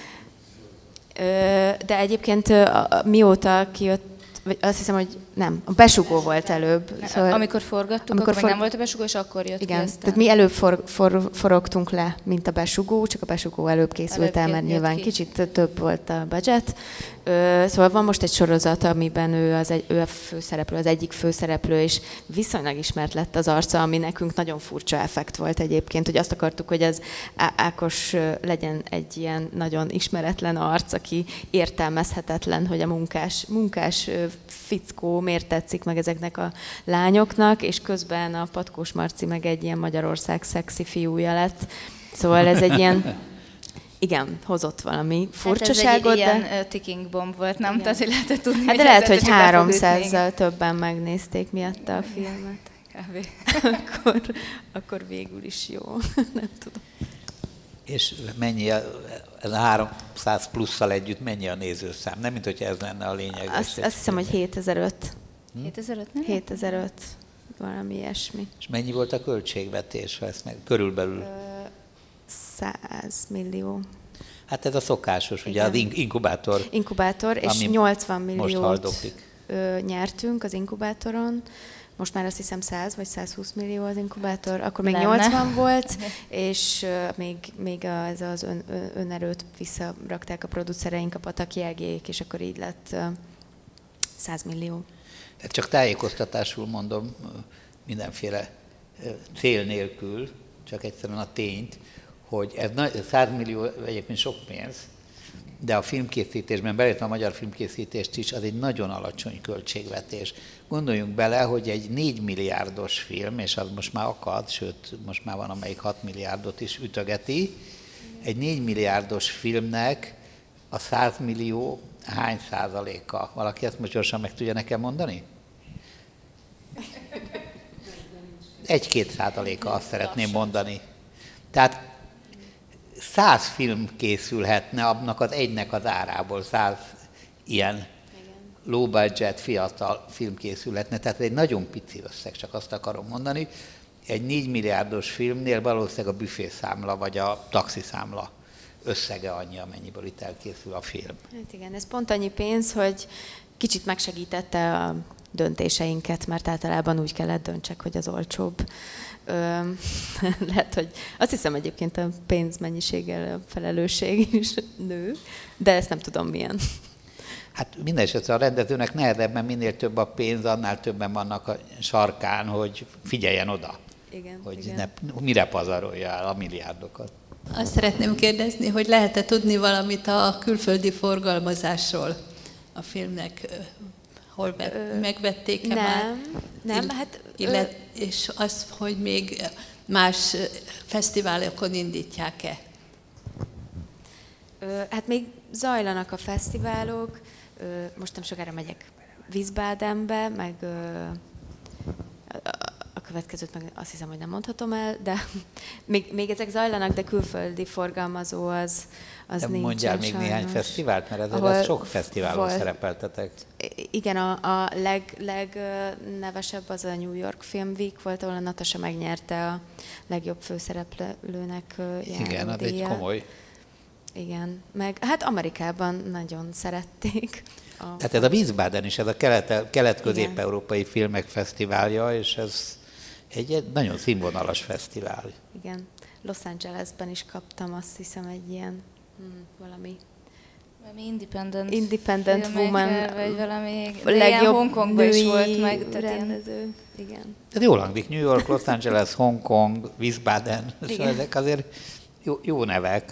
De egyébként mióta kijött, vagy azt hiszem, hogy nem, a besugó volt előbb. Szóval, amikor forgattuk, amikor akkor for... nem volt a besugó, és akkor jött igen, ki aztán. Tehát mi előbb for, for, forogtunk le, mint a besugó, csak a besugó előbb készült előbb el, mert nyilván ki. Kicsit több volt a budget. Szóval van most egy sorozat, amiben ő, az egy, ő a főszereplő, az egyik főszereplő, és viszonylag ismert lett az arca, ami nekünk nagyon furcsa effekt volt egyébként, hogy azt akartuk, hogy az Ákos legyen egy ilyen nagyon ismeretlen arc, aki értelmezhetetlen, hogy a munkás, munkás fickó miért tetszik meg ezeknek a lányoknak, és közben a Patkós Marci meg egy ilyen Magyarország szexi fiúja lett. Szóval ez egy ilyen, igen, hozott valami furcsaságot. Hát ez egy de... ilyen ticking bomb volt, nem? Tehát, hogy lehetett tudni, hát de lehet, hogy háromszázzal többen megnézték miatta a filmet. akkor, akkor végül is jó, nem tudom. És mennyi a, ez a háromszáz plusszal együtt mennyi a nézőszám? Nem, mint hogyha ez lenne a lényeg. Azt, azt hiszem, hogy hétezer-öt. Hm? hétezer-öt, nem? hétezer-öt, valami ilyesmi. És mennyi volt a költségvetés, ha ezt meg körülbelül? száz millió. Hát ez a szokásos, igen. Ugye az inkubátor. Inkubátor, és nyolcvan milliót nyertünk az inkubátoron. Most már azt hiszem száz vagy százhúsz millió az inkubátor, akkor még lenne. nyolcvan volt, és még, még ez az ön, önerőt visszarakták a producereink, a Pataki Egék, és akkor így lett száz millió. Csak tájékoztatásul mondom, mindenféle cél nélkül, csak egyszerűen a tényt, hogy ez száz millió egyébként sok pénz, de a filmkészítésben, belépve a magyar filmkészítést is, az egy nagyon alacsony költségvetés. Gondoljunk bele, hogy egy négy milliárdos film, és az most már akad, sőt, most már van, amelyik hat milliárdot is ütögeti, egy négy milliárdos filmnek a száz millió hány százaléka? Valaki ezt most gyorsan meg tudja nekem mondani? Egy-két százaléka, azt szeretném mondani. Tehát száz film készülhetne abnak az egynek az árából, száz ilyen low budget, fiatal film készülhetne, tehát egy nagyon pici összeg, csak azt akarom mondani. Egy négy milliárdos filmnél valószínűleg a büfészámla vagy a taxiszámla összege annyi, amennyiből itt elkészül a film. Hát igen, ez pont annyi pénz, hogy kicsit megsegítette a döntéseinket, mert általában úgy kellett döntsek, hogy az olcsóbb. Ö, lehet, hogy azt hiszem egyébként a pénzmennyiséggel a felelősség is nő, de ezt nem tudom milyen. Hát minden esetre a rendezőnek nehezebb, mert minél több a pénz, annál többen vannak a sarkán, hogy figyeljen oda, igen, hogy igen. Ne, mire pazarolja el a milliárdokat. Azt szeretném kérdezni, hogy lehet-e tudni valamit a külföldi forgalmazásról a filmnek? Hol vett, megvették-e nem, már? Nem, hát... Illet, és az, hogy még más fesztiválokon indítják-e? Hát még zajlanak a fesztiválok, most nem sokára megyek Wiesbadenbe, meg a következőt meg azt hiszem, hogy nem mondhatom el, de még, még ezek zajlanak, de külföldi forgalmazó az, az de nincs. Mondjál még sajnos. Néhány fesztivált, mert ezzel az sok fesztiválon volt, szerepeltetek. Igen, a, a leg, legnevesebb az a New York Film Week volt, ahol a Natasha megnyerte a legjobb főszereplőnek járó Igen, az egy komoly. Igen, meg hát Amerikában nagyon szerették. A... Tehát ez a Wiesbaden is, ez a kelet, kelet-közép-európai filmek fesztiválja, és ez egy, egy nagyon színvonalas fesztivál. Igen, Los Angelesben is kaptam, azt hiszem, egy ilyen hmm, valami... Valami independent, independent woman, vagy valami, legjobb Hongkongban is volt meg. Rendező. Igen. Ez jól hangzik, New York, Los Angeles, Hongkong, Wiesbaden, szóval ezek azért jó, jó nevek.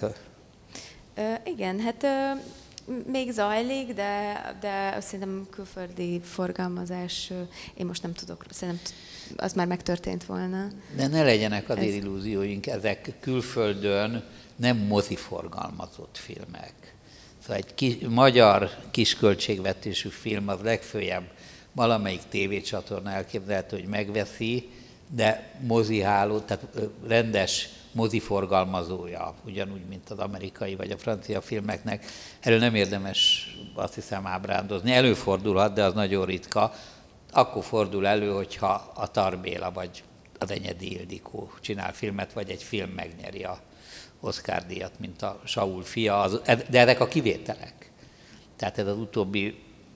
Ö, igen, hát ö, még zajlik, de, de szerintem külföldi forgalmazás, ö, én most nem tudok, szerintem az már megtörtént volna. De ne legyenek azért Ez... illúzióink, ezek külföldön nem moziforgalmazott filmek. Szóval egy kis, magyar kisköltségvetésű film az legfőjebb valamelyik tévécsatorna elképzelhető, hogy megveszi, de moziháló, tehát rendes moziforgalmazója, ugyanúgy, mint az amerikai vagy a francia filmeknek. Erről nem érdemes, azt hiszem, ábrándozni. Előfordulhat, de az nagyon ritka. Akkor fordul elő, hogyha a Tar Béla vagy az Enyedi Ildikó csinál filmet, vagy egy film megnyeri a Oscar-díjat, mint a Saul fia, az, de ezek a kivételek. Tehát ez az utóbbi,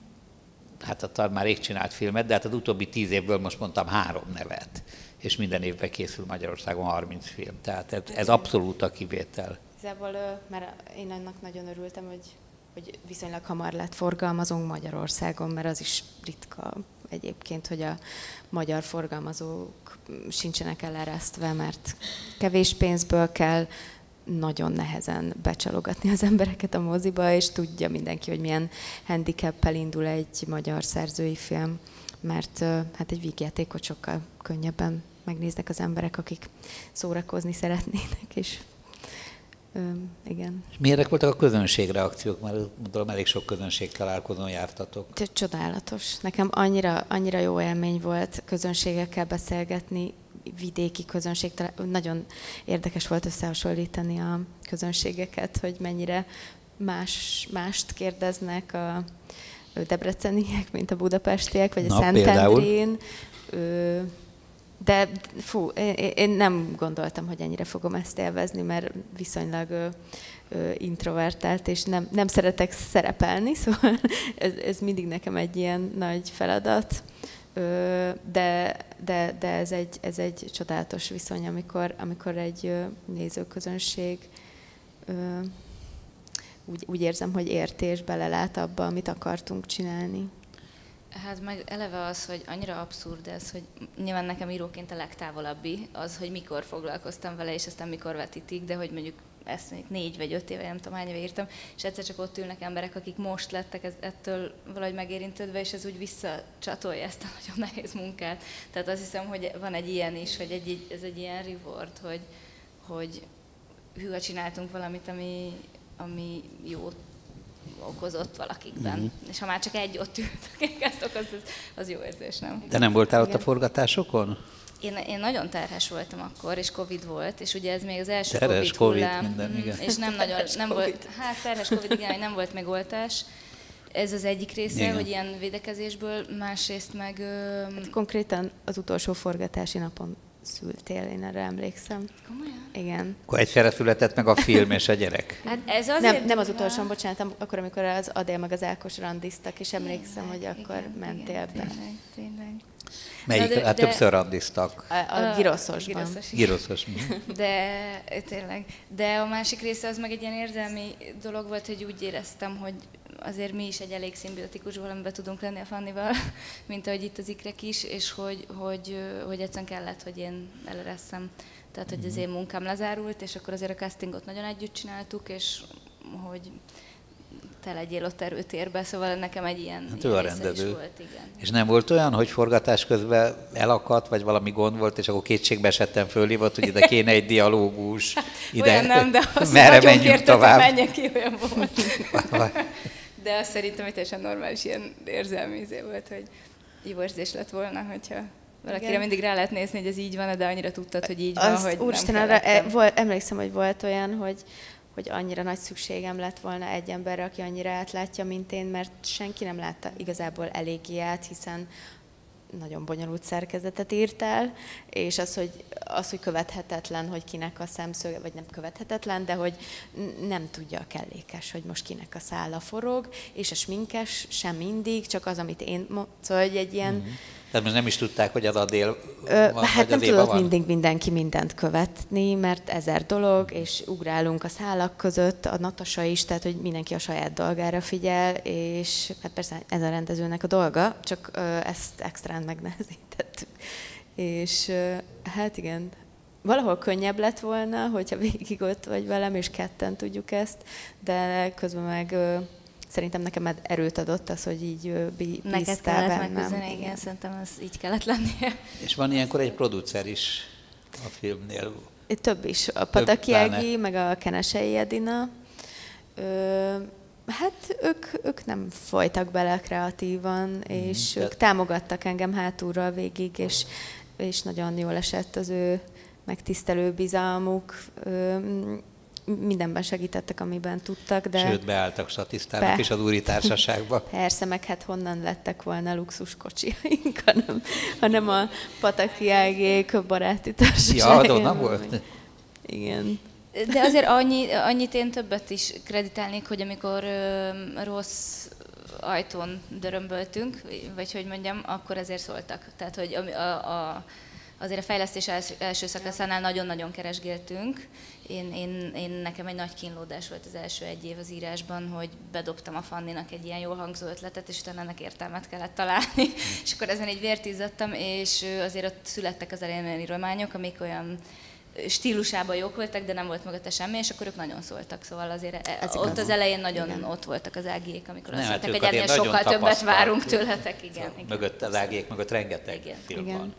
hát a Tar már rég csinált filmet, de hát az utóbbi tíz évből most mondtam három nevet, és minden évben készül Magyarországon harminc film. Tehát ez, ez abszolút a kivétel. Igazából, mert én annak nagyon örültem, hogy, hogy viszonylag hamar lett forgalmazónk Magyarországon, mert az is ritka egyébként, hogy a magyar forgalmazók sincsenek eleresztve, mert kevés pénzből kell nagyon nehezen becsalogatni az embereket a moziba, és tudja mindenki, hogy milyen handicappel indul egy magyar szerzői film, mert hát egy vígjátékot sokkal könnyebben megnéznek az emberek, akik szórakozni szeretnének, és ö, igen. És milyenek voltak a közönségreakciók? Mert mondom, elég sok közönségtalálkozón jártatok. Csodálatos. Nekem annyira, annyira jó élmény volt közönségekkel beszélgetni, vidéki közönség, nagyon érdekes volt összehasonlítani a közönségeket, hogy mennyire más, mást kérdeznek a debreceniek, mint a budapestiek, vagy a Szentendrén. De fú, én nem gondoltam, hogy ennyire fogom ezt élvezni, mert viszonylag introvertált, és nem, nem szeretek szerepelni, szóval ez, ez mindig nekem egy ilyen nagy feladat. De, de, de ez, egy, ez egy csodálatos viszony, amikor, amikor egy nézőközönség úgy, úgy érzem, hogy érti és belelát abba, amit akartunk csinálni. Hát meg eleve az, hogy annyira abszurd ez, hogy nyilván nekem íróként a legtávolabbi az, hogy mikor foglalkoztam vele, és aztán mikor vetítik, de hogy mondjuk ezt mondjuk négy vagy öt éve, nem tudom hány éve írtam, és egyszer csak ott ülnek emberek, akik most lettek ez, ettől valahogy megérintődve, és ez úgy visszacsatolja ezt a nagyon nehéz munkát. Tehát azt hiszem, hogy van egy ilyen is, hogy egy, ez egy ilyen reward, hogy, hogy hű, ha csináltunk valamit, ami, ami jót okozott valakikben. Mm-hmm. És ha már csak egy ott ült, akik ezt okoz, az, az jó érzés, nem? De nem voltál ott a forgatásokon? Én, én nagyon terhes voltam akkor, és Covid volt, és ugye ez még az első terhes Covid Covid hullám, minden, igen. És nem nagyon, nem volt, hát terhes Covid, igen, hogy nem volt még oltás. Ez az egyik része, igen. Hogy ilyen védekezésből, másrészt meg... Hát konkrétan az utolsó forgatási napon szültél, én erre emlékszem. Komolyan? Igen. Akkor egyszerre született meg a film és a gyerek. Hát ez azért nem, nem az utolsó, bocsánat, akkor, amikor az Adél meg az Ákos randiztak, és emlékszem, igen, hogy akkor igen, mentél igen, be. Tényleg, tényleg. Melyik? De, hát de, többször randiztak. A, a Giroszosban. Giroszos. De tényleg. De a másik része az meg egy ilyen érzelmi dolog volt, hogy úgy éreztem, hogy azért mi is egy elég szimbiotikus valamiben tudunk lenni a Fannival, mint ahogy itt az ikrek is, és hogy, hogy, hogy egyszerűen kellett, hogy én elereszem. Tehát, hogy az én munkám lezárult, és akkor azért a castingot nagyon együtt csináltuk, és hogy te legyél ott erőtérbe, szóval nekem egy ilyen, Hát ilyen ő a része is rendező. volt, igen. És nem volt olyan, hogy forgatás közben elakadt, vagy valami gond volt, és akkor kétségbe esettem fölhívott, hogy ide kéne egy dialógus, ide, olyan nem, de azt merre nagyon menjünk kérted, hogy tovább. menjek ki, olyan volt. De azt szerintem, hogy teljesen normális ilyen érzelmi izé volt, hogy jó érzés lett volna, hogyha valakire Igen. mindig rá lehet nézni, hogy ez így van, de annyira tudtad, hogy így van, Azt, hogy úristen, nem arra, kellettem. e, volt, emlékszem, hogy volt olyan, hogy, hogy annyira nagy szükségem lett volna egy emberre, aki annyira átlátja, mint én, mert senki nem látta igazából eléggé át, hiszen nagyon bonyolult szerkezetet írt el, és az, hogy, az, hogy követhetetlen, hogy kinek a szemszöge, vagy nem követhetetlen, de hogy nem tudja a kellékes, hogy most kinek a szála forog, és a sminkes sem mindig, csak az, amit én mondtam, szóval hogy egy ilyen... Mm-hmm. Tehát most nem is tudták, hogy az a dél Ö, van, hát nem az éva tudott van? mindig mindenki mindent követni, mert ezer dolog, és ugrálunk a szálak között, a Natasa is, tehát hogy mindenki a saját dolgára figyel, és hát persze ez a rendezőnek a dolga, csak ö, ezt extrán megnehezítettük. És ö, hát igen, valahol könnyebb lett volna, hogyha végig ott vagy velem, és ketten tudjuk ezt, de közben meg... Ö, Szerintem nekem erőt adott az, hogy így bíztál bennem. Neked kellett megküzdeni, igen, szerintem ez így kellett lennie. És van ilyenkor egy producer is a filmnél. Több is. A Pataki Ági, meg a Kenesei Edina. Ö, hát ők, ők nem folytak bele kreatívan, és mm, ők de... támogattak engem hátulról végig, és, és nagyon jól esett az ő megtisztelő bizalmuk. Ö, mindenben segítettek, amiben tudtak, de... Sőt, beálltak statisztának is az úri társaságba. Persze, meg hát honnan lettek volna luxuskocsiaink, hanem, hanem a Pataki Ágék baráti társaság. Ja, onnan volt? Igen. De azért annyi, annyit én többet is kreditálnék, hogy amikor ö, rossz ajtón dörömböltünk, vagy hogy mondjam, akkor ezért szóltak. Tehát, hogy a, a, a azért a fejlesztés els, első szakaszánál nagyon-nagyon keresgéltünk. Én, én, én, nekem egy nagy kínlódás volt az első egy év az írásban, hogy bedobtam a Fanninak egy ilyen jól hangzó ötletet, és utána ennek értelmet kellett találni. És akkor ezen így vért izzadtam, és azért ott születtek az elején írományok, amik olyan stílusában jók voltak, de nem volt mögötte semmi, és akkor ők nagyon szóltak. Szóval azért ez ott igaz. Az elején nagyon igen. Ott voltak az Ágiék, amikor azt mondták, hogy ennél sokkal többet várunk tőletek. Igen, szóval igen. Mögött az Ágiék, mögött rengeteg igen. film igen. van.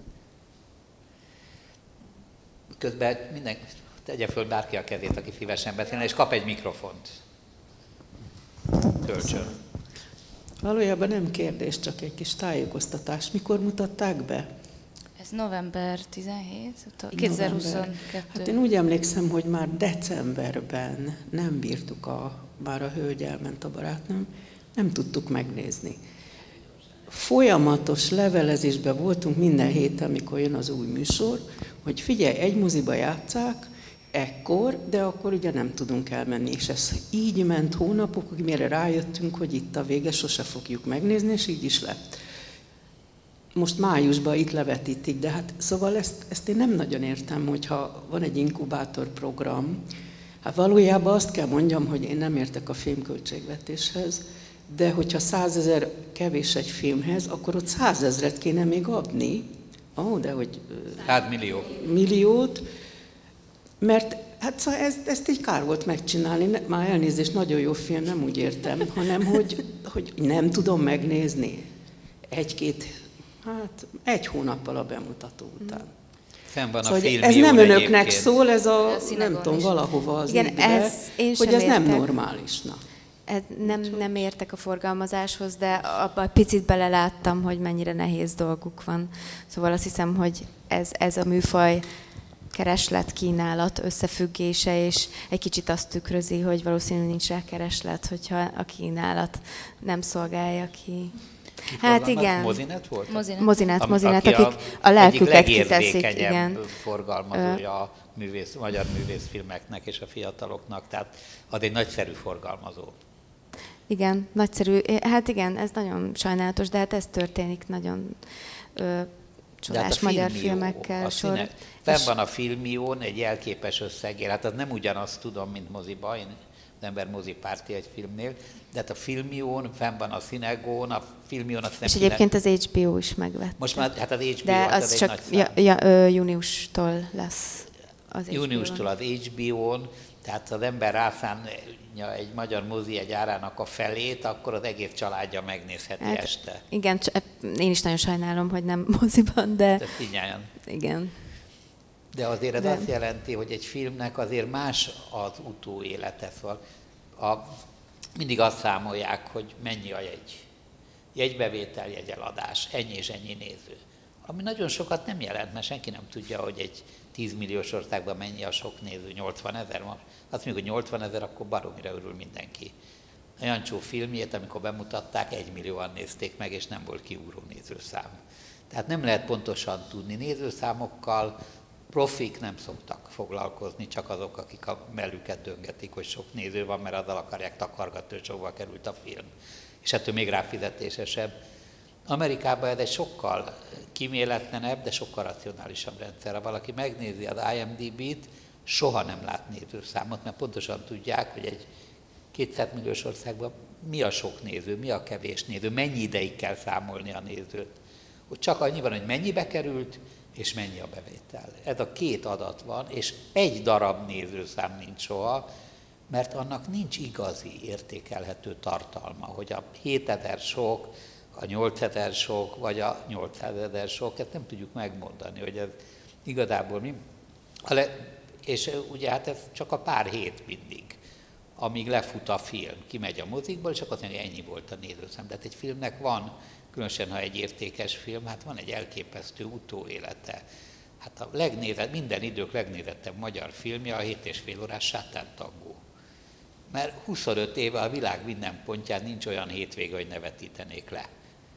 Közben minden, tegye föl bárki a kezét, aki szívesen beszélne, és kap egy mikrofont. Kölcsön. Valójában nem kérdés, csak egy kis tájékoztatás. Mikor mutatták be? Ez november tizenhét, kétezer-huszonkettő. Hát én úgy emlékszem, hogy már decemberben nem bírtuk, a, bár a hölgy elment a barátnőm, nem tudtuk megnézni. Folyamatos levelezésben voltunk minden héten, amikor jön az új műsor, hogy figyelj, egy moziba játsszák, ekkor, de akkor ugye nem tudunk elmenni. És ez így ment hónapokig, mire rájöttünk, hogy itt a vége, sose fogjuk megnézni, és így is lett. Most májusban itt levetítik, de hát szóval ezt, ezt én nem nagyon értem, hogyha van egy inkubátor program, hát valójában azt kell mondjam, hogy én nem értek a filmköltségvetéshez, de hogyha százezer kevés egy filmhez, akkor ott százezret kéne még adni. Ó, oh, de hogy... Hát millió. Milliót, mert hát szóval ezt, ezt így kár volt megcsinálni. Ne, már elnézést, nagyon jó film, nem úgy értem, hanem hogy, hogy nem tudom megnézni egy-két, hát egy hónappal a bemutató után. Fenn van szóval a film ez nem önöknek egyébként. Szól, ez a, a nem tudom, is. valahova az igen, ígybe, ez, én hogy ez értek. nem normálisnak. Ez nem, nem értek a forgalmazáshoz, de abban picit beleláttam, hogy mennyire nehéz dolguk van. Szóval azt hiszem, hogy ez, ez a műfaj kereslet-kínálat összefüggése, és egy kicsit azt tükrözi, hogy valószínűleg nincs rá kereslet, hogyha a kínálat nem szolgálja ki. Hát igen. Mozinet volt? Mozinet, mozinet, mozinet aki akik a, a lelküket kiteszik. Igen. forgalmazója a művész, magyar művészfilmeknek és a fiataloknak, tehát az egy nagyszerű forgalmazó. Igen, nagyszerű. Hát igen, ez nagyon sajnálatos, de hát ez történik nagyon ö, csodás hát magyar filmió, filmekkel. Sor. Fenn van a Filmión egy jelképes összegér, hát az nem ugyanazt tudom, mint moziba, én az ember mozipárti egy filmnél, de hát a Filmión, fenn van a Cinegón, a Filmión azt nem és egyébként az há bé ó is megvette. Most már, hát az há bé ó de az, az az csak ja, ja, ö, júniustól lesz. az Júniustól az há bé ó-n, tehát az ember rászánja egy magyar mozi egy árának a felét, akkor az egész családja megnézheti hát, este. Igen, én is nagyon sajnálom, hogy nem moziban, de... De figyeljen. Igen. De azért ez de... azt jelenti, hogy egy filmnek azért más az utóélete. Szóval a, mindig azt számolják, hogy mennyi a jegy. Jegybevétel, jegyeladás, ennyi és ennyi néző. Ami nagyon sokat nem jelent, mert senki nem tudja, hogy egy tízmilliós országban mennyi a sok néző, nyolcvan ezer. Azt mondjuk, hogy nyolcvan ezer, akkor baromira örül mindenki. A Jancsó filmjét, amikor bemutatták, egymillióan nézték meg, és nem volt kiugró nézőszám. Tehát nem lehet pontosan tudni nézőszámokkal, profik nem szoktak foglalkozni, csak azok, akik a mellüket döngetik, hogy sok néző van, mert azzal akarják takargatni, hogy sokba került a film. És ettől még ráfizetésesebb. Amerikában ez egy sokkal kíméletlenebb, de sokkal racionálisabb rendszer. Ha valaki megnézi az i em dé bé-t, soha nem lát nézőszámot, mert pontosan tudják, hogy egy kétszáz milliós országban mi a sok néző, mi a kevés néző, mennyi ideig kell számolni a nézőt. Hogy csak annyi van, hogy mennyibe került, és mennyi a bevétel. Ez a két adat van, és egy darab nézőszám nincs soha, mert annak nincs igazi értékelhető tartalma, hogy a hétezer sok, a nyolcezer sok, vagy a nyolcszázezer sok, ezt nem tudjuk megmondani, hogy ez igazából mi. És ugye hát ez csak a pár hét mindig, amíg lefut a film, kimegy a mozikból, és akkor azt mondja, ennyi volt a nézőszám. De egy filmnek van, különösen ha egy értékes film, hát van egy elképesztő utóélete. Hát a legnézett, minden idők legnézettebb magyar filmje a hét és fél órás Sátántangó. Mert huszonöt éve a világ minden pontján nincs olyan hétvége, hogy ne vetítenék le.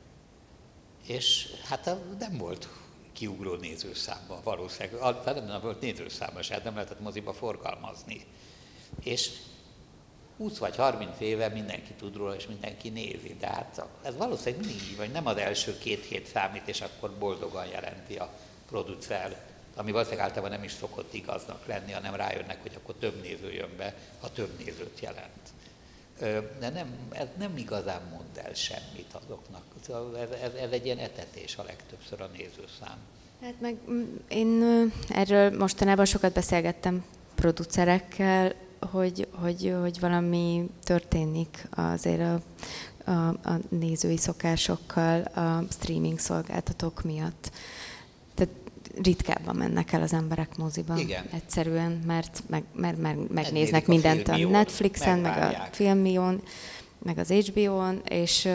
És hát nem volt kiugró nézőszámban valószínűleg, nem volt nézőszámban se, nem lehetett moziba forgalmazni. És húsz vagy harminc éve mindenki tud róla, és mindenki nézi, de hát ez valószínűleg mindig így, vagy nem az első két hét számít, és akkor boldogan jelenti a producer, ami valószínűleg általában nem is szokott igaznak lenni, hanem rájönnek, hogy akkor több néző jön be, ha több nézőt jelent. De nem, ez nem igazán mond el semmit azoknak. Ez, ez, ez egy ilyen etetés a legtöbbször a nézőszám. Hát meg én erről mostanában sokat beszélgettem producerekkel, hogy, hogy, hogy valami történik azért a, a, a nézői szokásokkal a streaming szolgáltatók miatt. Tehát ritkábban mennek el az emberek moziban. Igen. Egyszerűen, mert, meg, mert, mert megnéznek mindent a, a Netflixen, meg a Filmion, meg az há bé ó-n, és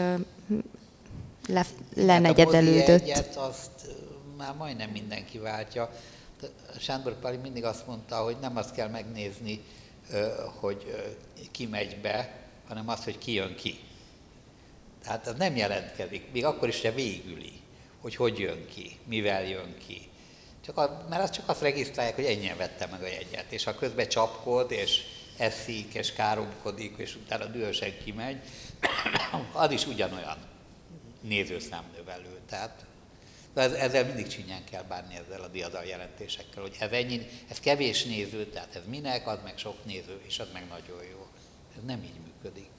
le, lenegyedelődött. Hát a azt már majdnem mindenki váltja. Sándor Páli mindig azt mondta, hogy nem azt kell megnézni, hogy ki megy be, hanem azt, hogy ki jön ki. Tehát az nem jelentkezik, még akkor is, hogy végüli, hogy hogy jön ki, mivel jön ki. Csak a, mert azt csak azt regisztrálják, hogy ennyien vette meg a jegyet, és ha közben csapkod, és eszik, és káromkodik, és utána dühösen kimegy, az is ugyanolyan nézőszámnövelő. Tehát ezzel mindig csinyán kell bánni ezzel a diadal jelentésekkel, hogy ez, ennyi, ez kevés néző, tehát ez minek, az meg sok néző, és az meg nagyon jó. Ez nem így működik.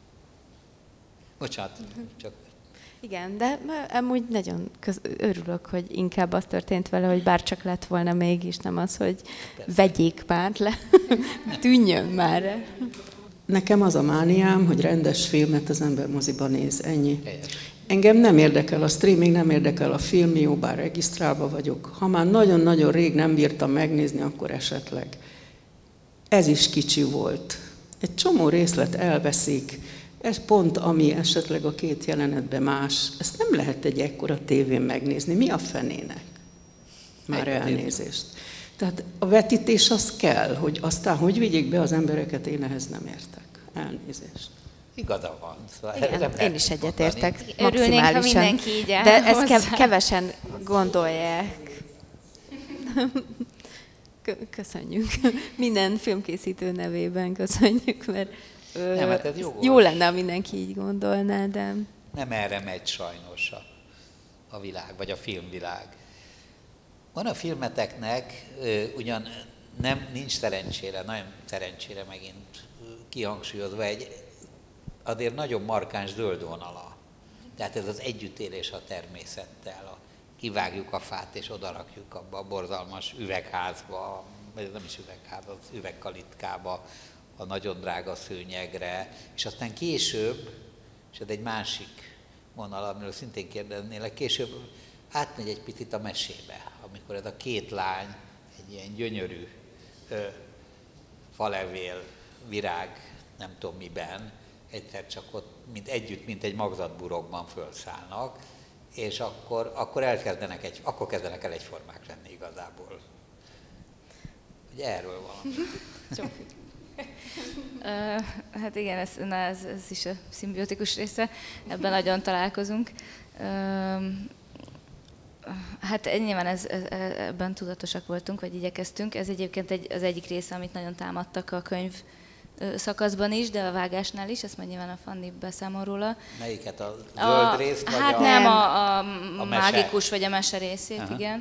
Bocsánat, csak... Igen, de amúgy nagyon köz, örülök, hogy inkább az történt vele, hogy bárcsak lett volna mégis, nem az, hogy persze. Vegyék már le, tűnjön már. Nekem az a mániám, hogy rendes filmet az ember moziba néz, ennyi. Helyes. Engem nem érdekel a streaming, nem érdekel a Filmió, bár regisztrálva vagyok. Ha már nagyon-nagyon rég nem bírtam megnézni, akkor esetleg. Ez is kicsi volt. Egy csomó részlet elveszik. Ez pont, ami esetleg a két jelenetben más. Ezt nem lehet egy ekkora tévén megnézni. Mi a fenének? Már elnézést. Tehát a vetítés az kell, hogy aztán hogy vigyék be az embereket, én ehhez nem értek. Elnézést. Igaza van. Szóval igen, én is egyetértek. Örülnénk, ha mindenki így áll de ezt kev- kevesen gondolják. Köszönjük. Minden filmkészítő nevében köszönjük, mert nem, hát ez jó, jó lenne, ha mindenki így gondolná, de... Nem erre megy sajnos a, a világ, vagy a filmvilág. Van a filmeteknek, ugyan nem, nincs szerencsére, nagyon szerencsére megint kihangsúlyozva egy azért nagyon markáns zöld vonala. Tehát ez az együttélés a természettel. A, kivágjuk a fát és odarakjuk abba a borzalmas üvegházba, vagy nem is üvegház, az üvegkalitkába, a nagyon drága szőnyegre, és aztán később, és ez egy másik vonal, amiről szintén kérdeznélek, később átmegy egy picit a mesébe, amikor ez a két lány egy ilyen gyönyörű ö, falevél, virág, nem tudom miben, egyszer csak ott mint együtt, mint egy magzatburokban fölszállnak, és akkor, akkor, elkezdenek egy, akkor kezdenek el egyformák lenni igazából. Ugye erről valami. Uh, hát igen, ez, na, ez, ez is a szimbiotikus része, ebben nagyon találkozunk. Uh, hát nyilván ez, ez, ebben tudatosak voltunk, vagy igyekeztünk. Ez egyébként egy, az egyik része, amit nagyon támadtak a könyv szakaszban is, de a vágásnál is, ezt majd nyilván a Fanni beszámol róla. Melyiket, a zöld a, részt, vagy hát a... nem, a, a, a mágikus, vagy a mese részét, Aha. igen.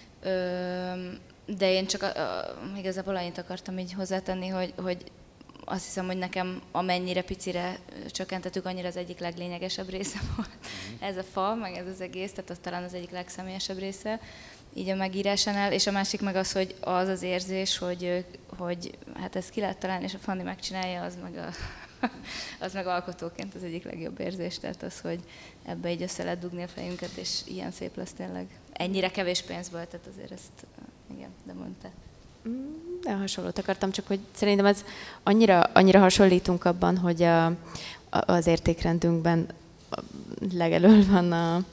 Ö, de én csak a, a, igazából annyit akartam így hozzátenni, hogy, hogy azt hiszem, hogy nekem amennyire picire csökkentettük, annyira az egyik leglényegesebb része volt. Mm. Ez a fa, meg ez az egész, tehát az talán az egyik legszemélyesebb része, így a megírásánál, és a másik meg az, hogy az az érzés, hogy, hogy hát ezt ki lehet találni, és a Fanni megcsinálja, az meg, a, az meg alkotóként az egyik legjobb érzés, tehát az, hogy ebbe így össze lehet dugni a fejünket, és ilyen szép lesz tényleg. Ennyire kevés pénzből, tehát azért ezt, igen, de mondta. De hasonlót akartam, csak hogy szerintem ez annyira, annyira hasonlítunk abban, hogy a, a, az értékrendünkben legelől van a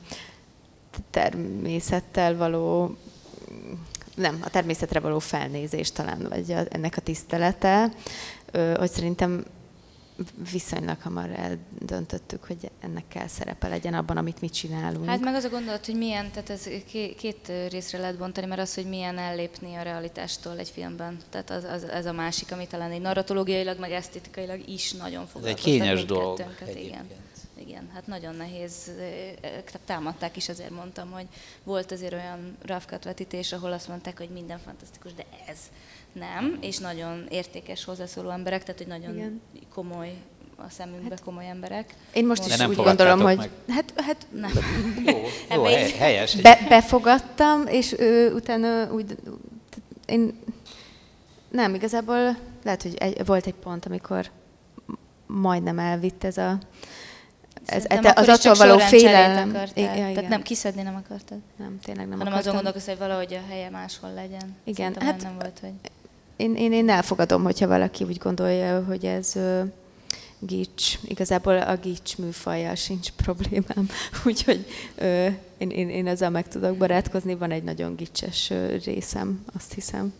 természettel való, nem, a természetre való felnézés talán, vagy a, ennek a tisztelete, ö, hogy szerintem viszonylag hamar eldöntöttük, hogy ennek kell szerepe legyen abban, amit mi csinálunk. Hát meg az a gondolat, hogy milyen, tehát ez két részre lehet bontani, mert az, hogy milyen ellépni a realitástól egy filmben. Tehát az, az, ez a másik, ami talán egy narratológiailag, meg esztétikailag is nagyon foglalkoztat. Ez egy kényes dolog. Igen. Igen, hát nagyon nehéz, támadták is, azért mondtam, hogy volt azért olyan rough cut vetítés, ahol azt mondták, hogy minden fantasztikus, de ez nem, és nagyon értékes hozzászóló emberek, tehát hogy nagyon igen. komoly a szemünkbe, hát, komoly emberek. Én most is úgy gondolom, hogy meg. hát, hát nem. Jó, jó helyes. Be, befogadtam, és ő, utána úgy, én nem, igazából lehet, hogy egy, volt egy pont, amikor majdnem elvitt ez a Ez, ez, az attól való félelem. Igen, tehát nem kiszedni nem akartad? Nem, tényleg nem hanem akartam. azon gondolkoztam, hogy valahogy a helye máshol legyen. Igen, szerintem hát nem volt, hogy... én, én, én elfogadom, hogyha valaki úgy gondolja, hogy ez uh, gics. Igazából a gics műfajjal sincs problémám. Úgyhogy uh, én, én, én ezzel meg tudok barátkozni. Van egy nagyon gicses uh, részem, azt hiszem.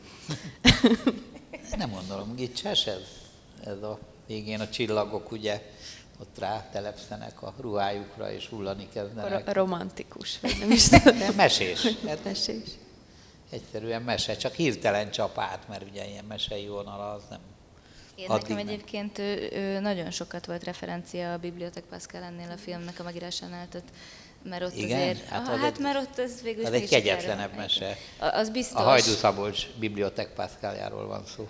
Nem gondolom, gicses ez, ez a végén a csillagok, ugye, ott rá telepszenek a ruhájukra, és hullani kezdenek. A romantikus, vagy nem is tudom. Mesés. Hát mesés. Egyszerűen mese, csak hirtelen csap át, mert ugye ilyen mesei vonal az nem. Én nekem egyébként ő, ő nagyon sokat volt referencia a Bibliothèque Pascal ennél a filmnek a megírásánál, tehát mert ott igen? azért, Hát, ah, az hát egy, mert ott ez végül is az egy kegyetlenebb mese. Az biztos. A Hajdú Szabolcs Bibliothèque Pascaljáról van szó.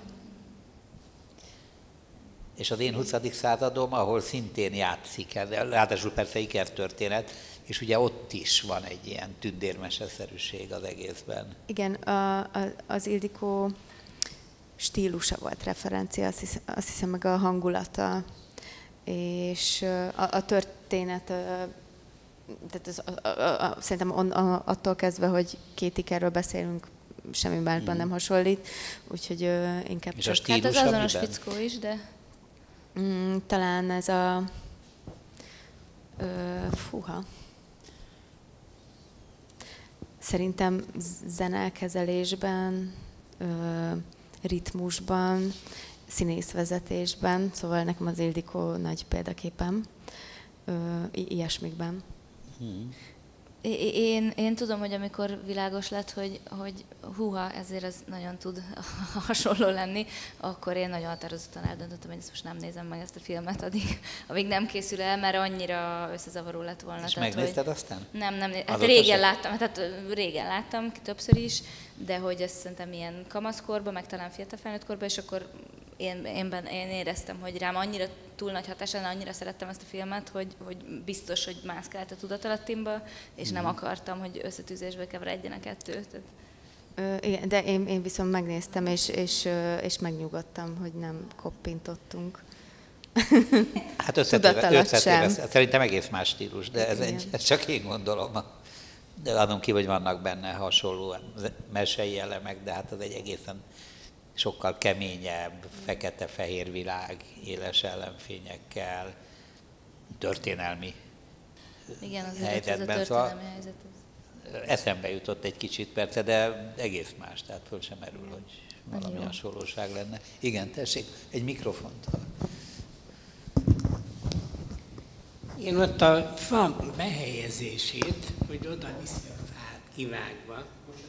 És az én huszadik századom, ahol szintén játszik, ráadásul persze ikertörténet, és ugye ott is van egy ilyen tündérmeseszerűség az egészben. Igen, a, a, az Ildikó stílusa volt referencia, azt hiszem, azt hiszem meg a hangulata, és a, a történet, a, tehát az, a, a, a, szerintem on, a, attól kezdve, hogy két ikerről beszélünk, semmi másban mm. nem hasonlít, úgyhogy uh, inkább és csak... A stílus, hát az azonos amiben? fickó is, de... Mm, talán ez a... Ö, fúha. Szerintem zenelkezelésben, ö, ritmusban, színészvezetésben, szóval nekem az Ildikó nagy példaképem, ö, i- ilyesmikben. Hmm. Én, én tudom, hogy amikor világos lett, hogy, hogy húha, ezért ez nagyon tud hasonló lenni, akkor én nagyon határozottan eldöntöttem, hogy ezt most nem nézem meg ezt a filmet, addig, amíg nem készül el, mert annyira összezavaró lett volna. És tehát, megnézted hogy aztán? Nem, nem, hát Azóta régen sem? láttam, tehát régen láttam, többször is, de hogy ezt szerintem ilyen kamaszkorban, meg talán fiatal felnőtt korban, és akkor én, én, én éreztem, hogy rám annyira túl nagy hatás lenne, annyira szerettem ezt a filmet, hogy, hogy biztos, hogy mászkált a tudatalattimba, és mm. nem akartam, hogy összetűzésbe keveredjen a kettő. Tehát Ö, igen, de én, én viszont megnéztem, és, és, és megnyugodtam, hogy nem koppintottunk. Hát összetéve, összetéve szerintem egész más stílus, de ez, egy, ez csak én gondolom. De adom ki, hogy vannak benne hasonló mesei elemek, de hát az egy egészen sokkal keményebb, fekete-fehér világ, éles ellenfényekkel, történelmi igen, az helyzetben. Ez a történelmi helyzet. Eszembe jutott egy kicsit persze, de egész más, tehát föl sem merül, hogy valami hasonlóság lenne. Igen, tessék, egy mikrofont. Én ott a fa behelyezését, hogy oda viszi a fát kivágva,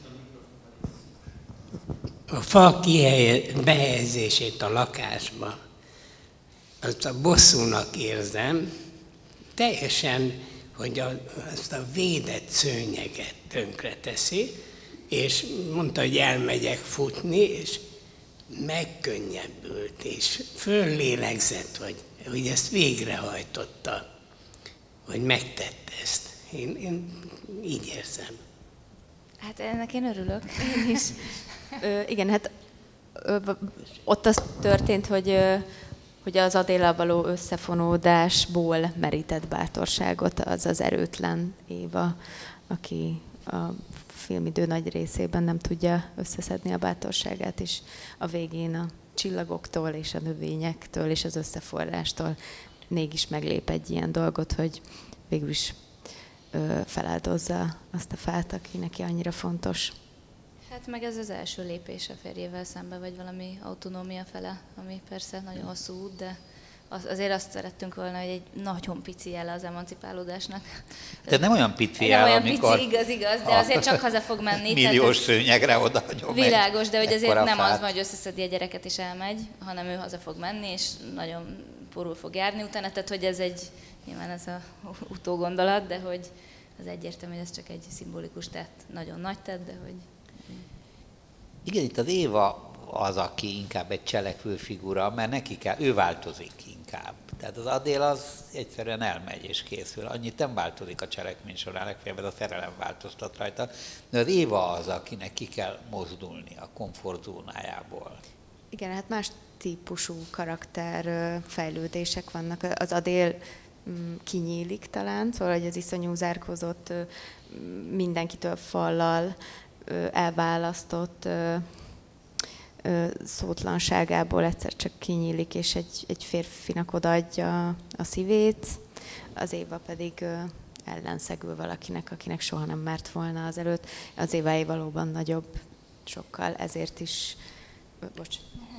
a fa kihelye, behelyezését a lakásba, azt a bosszúnak érzem, teljesen, hogy a, azt a védett szőnyeget tönkre teszi, és mondta, hogy elmegyek futni, és megkönnyebbült, és föllélegzett, hogy, hogy ezt végrehajtotta, hogy megtette ezt. Én, én így érzem. Hát ennek én örülök. Én is. Ö, igen, hát ö, ott az történt, hogy, ö, hogy az Adéllal való összefonódásból merített bátorságot az az erőtlen Éva, aki a filmidő nagy részében nem tudja összeszedni a bátorságát, és a végén a csillagoktól és a növényektől és az összeforrástól mégis meglép egy ilyen dolgot, hogy végül is ö, feláldozza azt a fát, aki neki annyira fontos. Hát meg ez az első lépés a férjével szembe, vagy valami autonómia fele, ami persze nagyon hosszú út, de az, azért azt szerettünk volna, hogy egy nagyon pici jele az emancipálódásnak. Tehát nem olyan pici jel, nem olyan amikor... pici, igaz, igaz, de azért csak haza fog menni. Milliós szőnyegre oda nyom. Világos, de hogy azért nem fát. az van, hogy összeszedi a gyereket és elmegy, hanem ő haza fog menni, és nagyon porul fog járni utána, tehát hogy ez egy, nyilván ez a utógondolat, de hogy az egyértelmű, hogy ez csak egy szimbolikus tett, nagyon nagy tett, de hogy... Igen, itt az Éva az, aki inkább egy cselekvő figura, mert neki kell, ő változik inkább. Tehát az Adél az egyszerűen elmegy és készül. Annyit nem változik a cselekmény során, legfeljebb a szerelem változtat rajta. De az Éva az, akinek ki kell mozdulni a komfortzónájából. Igen, hát más típusú karakter fejlődések vannak. Az Adél kinyílik talán, szóval hogy az iszonyú zárkózott, mindenkitől fallal elválasztott szótlanságából egyszer csak kinyílik, és egy, egy férfinak odaadja a szívét, az Éva pedig ellenszegül valakinek, akinek soha nem mert volna azelőtt. Az Éváé valóban nagyobb sokkal, ezért is... Bocs.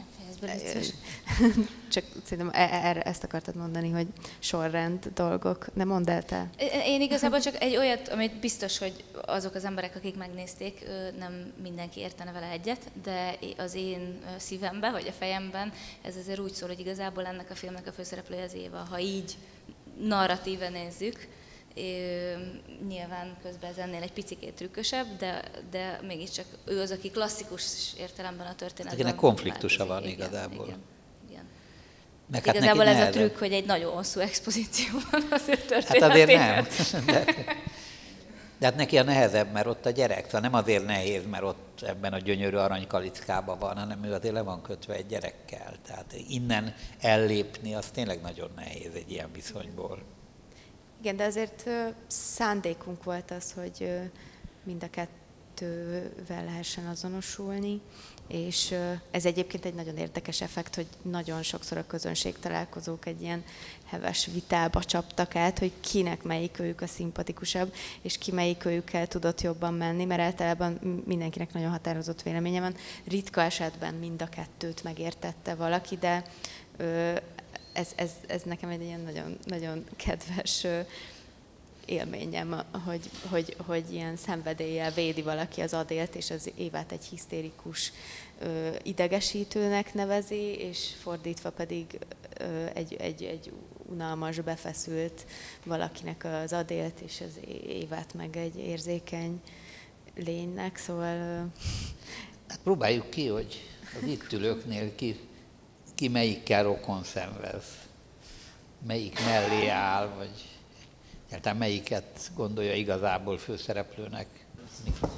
Csak szerintem erre ezt akartad mondani, hogy sorrend dolgok. Ne mondd el te. Én igazából csak egy olyat, amit biztos, hogy azok az emberek, akik megnézték, nem mindenki értene vele egyet, de az én szívemben, vagy a fejemben ez azért úgy szól, hogy igazából ennek a filmnek a főszereplője az Éva. Ha így narratíve nézzük, nyilván közben ez ennél egy picikét trükkösebb, de, de mégiscsak ő az, aki klasszikus értelemben a történetben. Akinek konfliktusa van igen, igazából. Igen, igen. Hát igazából ez a trükk, hogy egy nagyon hosszú expozíció van az ő történetében. Hát azért nem. De, de hát neki a nehezebb, mert ott a gyerek. Szóval nem azért nehéz, mert ott ebben a gyönyörű aranykalickában van, hanem ő azért le van kötve egy gyerekkel. Tehát innen ellépni, az tényleg nagyon nehéz egy ilyen viszonyból. Igen, de azért szándékunk volt az, hogy mind a kettővel lehessen azonosulni, és ez egyébként egy nagyon érdekes effekt, hogy nagyon sokszor a közönség találkozók egy ilyen heves vitába csaptak át, hogy kinek melyik őjük a szimpatikusabb, és ki melyik őjükkel tudott jobban menni, mert általában mindenkinek nagyon határozott véleménye van. Ritka esetben mind a kettőt megértette valaki, de Ez, ez, ez nekem egy ilyen nagyon, nagyon kedves élményem, hogy, hogy, hogy ilyen szenvedéllyel védi valaki az Adélt, és az Évát egy hisztérikus idegesítőnek nevezi, és fordítva pedig egy, egy, egy unalmas, befeszült valakinek az Adélt, és az Évát meg egy érzékeny lénynek, szóval... Hát próbáljuk ki, hogy az itt ülőknél ki ki melyikkel rokon szenvez, melyik mellé áll, vagy egyáltalán melyiket gondolja igazából főszereplőnek.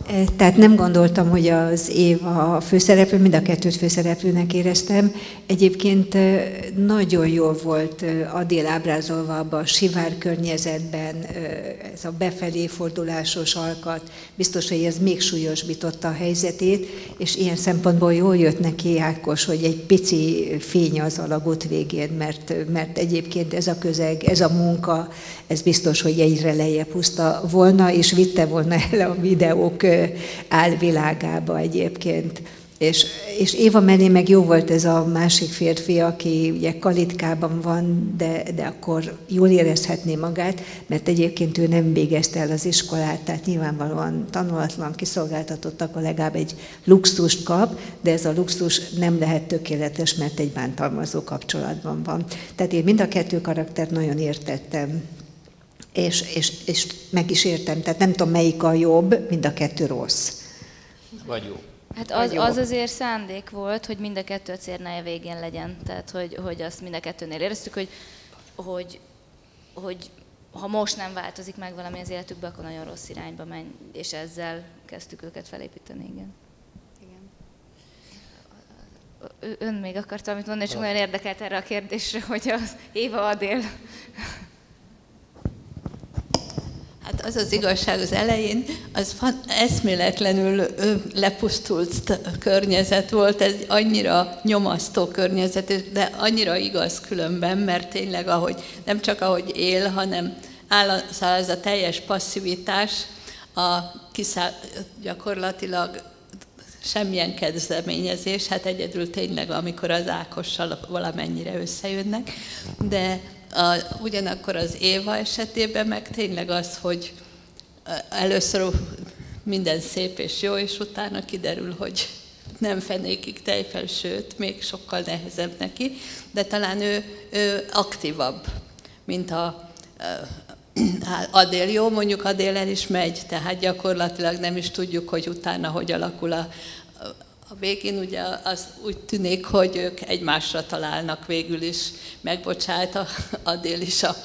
Tehát nem gondoltam, hogy az Éva a főszereplő, mind a kettőt főszereplőnek éreztem. Egyébként nagyon jól volt Adél ábrázolva abban a sivár környezetben, ez a befelé fordulásos alkat, biztos, hogy ez még súlyosbította a helyzetét, és ilyen szempontból jól jött neki Ákos, hogy egy pici fény az alagút végén, mert, mert egyébként ez a közeg, ez a munka, ez biztos, hogy egyre lejjebb húzta volna, és vitte volna el a videók álvilágába egyébként. És, és Éva mellé meg jó volt ez a másik férfi, aki ugye kalitkában van, de, de akkor jól érezhetné magát, mert egyébként ő nem végezte el az iskolát, tehát nyilvánvalóan tanulatlan, kiszolgáltatott, akkor legalább egy luxust kap, de ez a luxus nem lehet tökéletes, mert egy bántalmazó kapcsolatban van. Tehát én mind a kettő karaktert nagyon értettem. És, és, és meg is értem, tehát nem tudom, melyik a jobb, mind a kettő rossz. Vagy jó. Hát az, az azért szándék volt, hogy mind a kettő a cérnája végén legyen. Tehát, hogy, hogy azt mind a kettőnél éreztük, hogy, hogy, hogy ha most nem változik meg valami az életükben, akkor nagyon rossz irányba menj. És ezzel kezdtük őket felépíteni, igen. igen. Ön még akart valamit mondani, csak nagyon érdekelt erre a kérdésre, hogy az Éva Adél. Hát az az igazság, az elején az eszméletlenül lepusztult környezet volt, ez annyira nyomasztó környezet, de annyira igaz különben, mert tényleg ahogy, nem csak ahogy él, hanem áll az a teljes passzivitás, a kiszá, gyakorlatilag semmilyen kezdeményezés, hát egyedül tényleg, amikor az Ákossal valamennyire összejönnek, de A, ugyanakkor az Éva esetében meg tényleg az, hogy először minden szép és jó, és utána kiderül, hogy nem fenékig tejfel, sőt, még sokkal nehezebb neki, de talán ő, ő aktívabb, mint a Adél. Jó, mondjuk Adél el is megy, tehát gyakorlatilag nem is tudjuk, hogy utána hogy alakul a A végén ugye az úgy tűnik, hogy ők egymásra találnak végül is, megbocsát a Adél is a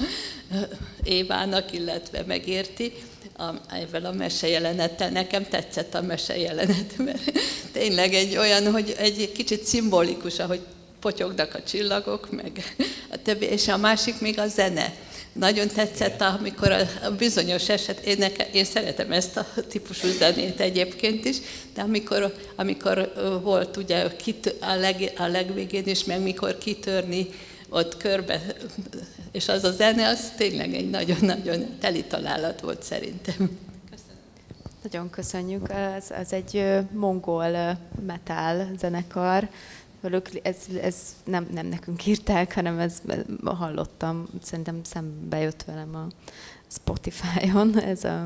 Évának, illetve megérti a, ezzel a mesejelenettel. Nekem tetszett a mesejelenet, mert tényleg egy olyan, hogy egy kicsit szimbolikus, ahogy potyognak a csillagok, meg a többi, és a másik még a zene. Nagyon tetszett, amikor a bizonyos eset, én, nekem, én szeretem ezt a típusú zenét egyébként is, de amikor, amikor volt ugye a, leg, a legvégén is, meg mikor kitörni ott körbe, és az a zene, az tényleg egy nagyon-nagyon teli találat volt szerintem. Köszönöm. Nagyon köszönjük. Ez, ez egy mongol metal zenekar. Ez, ez nem, nem nekünk írták, hanem ez, hallottam, szerintem szembe jött velem a Spotify-on ez a,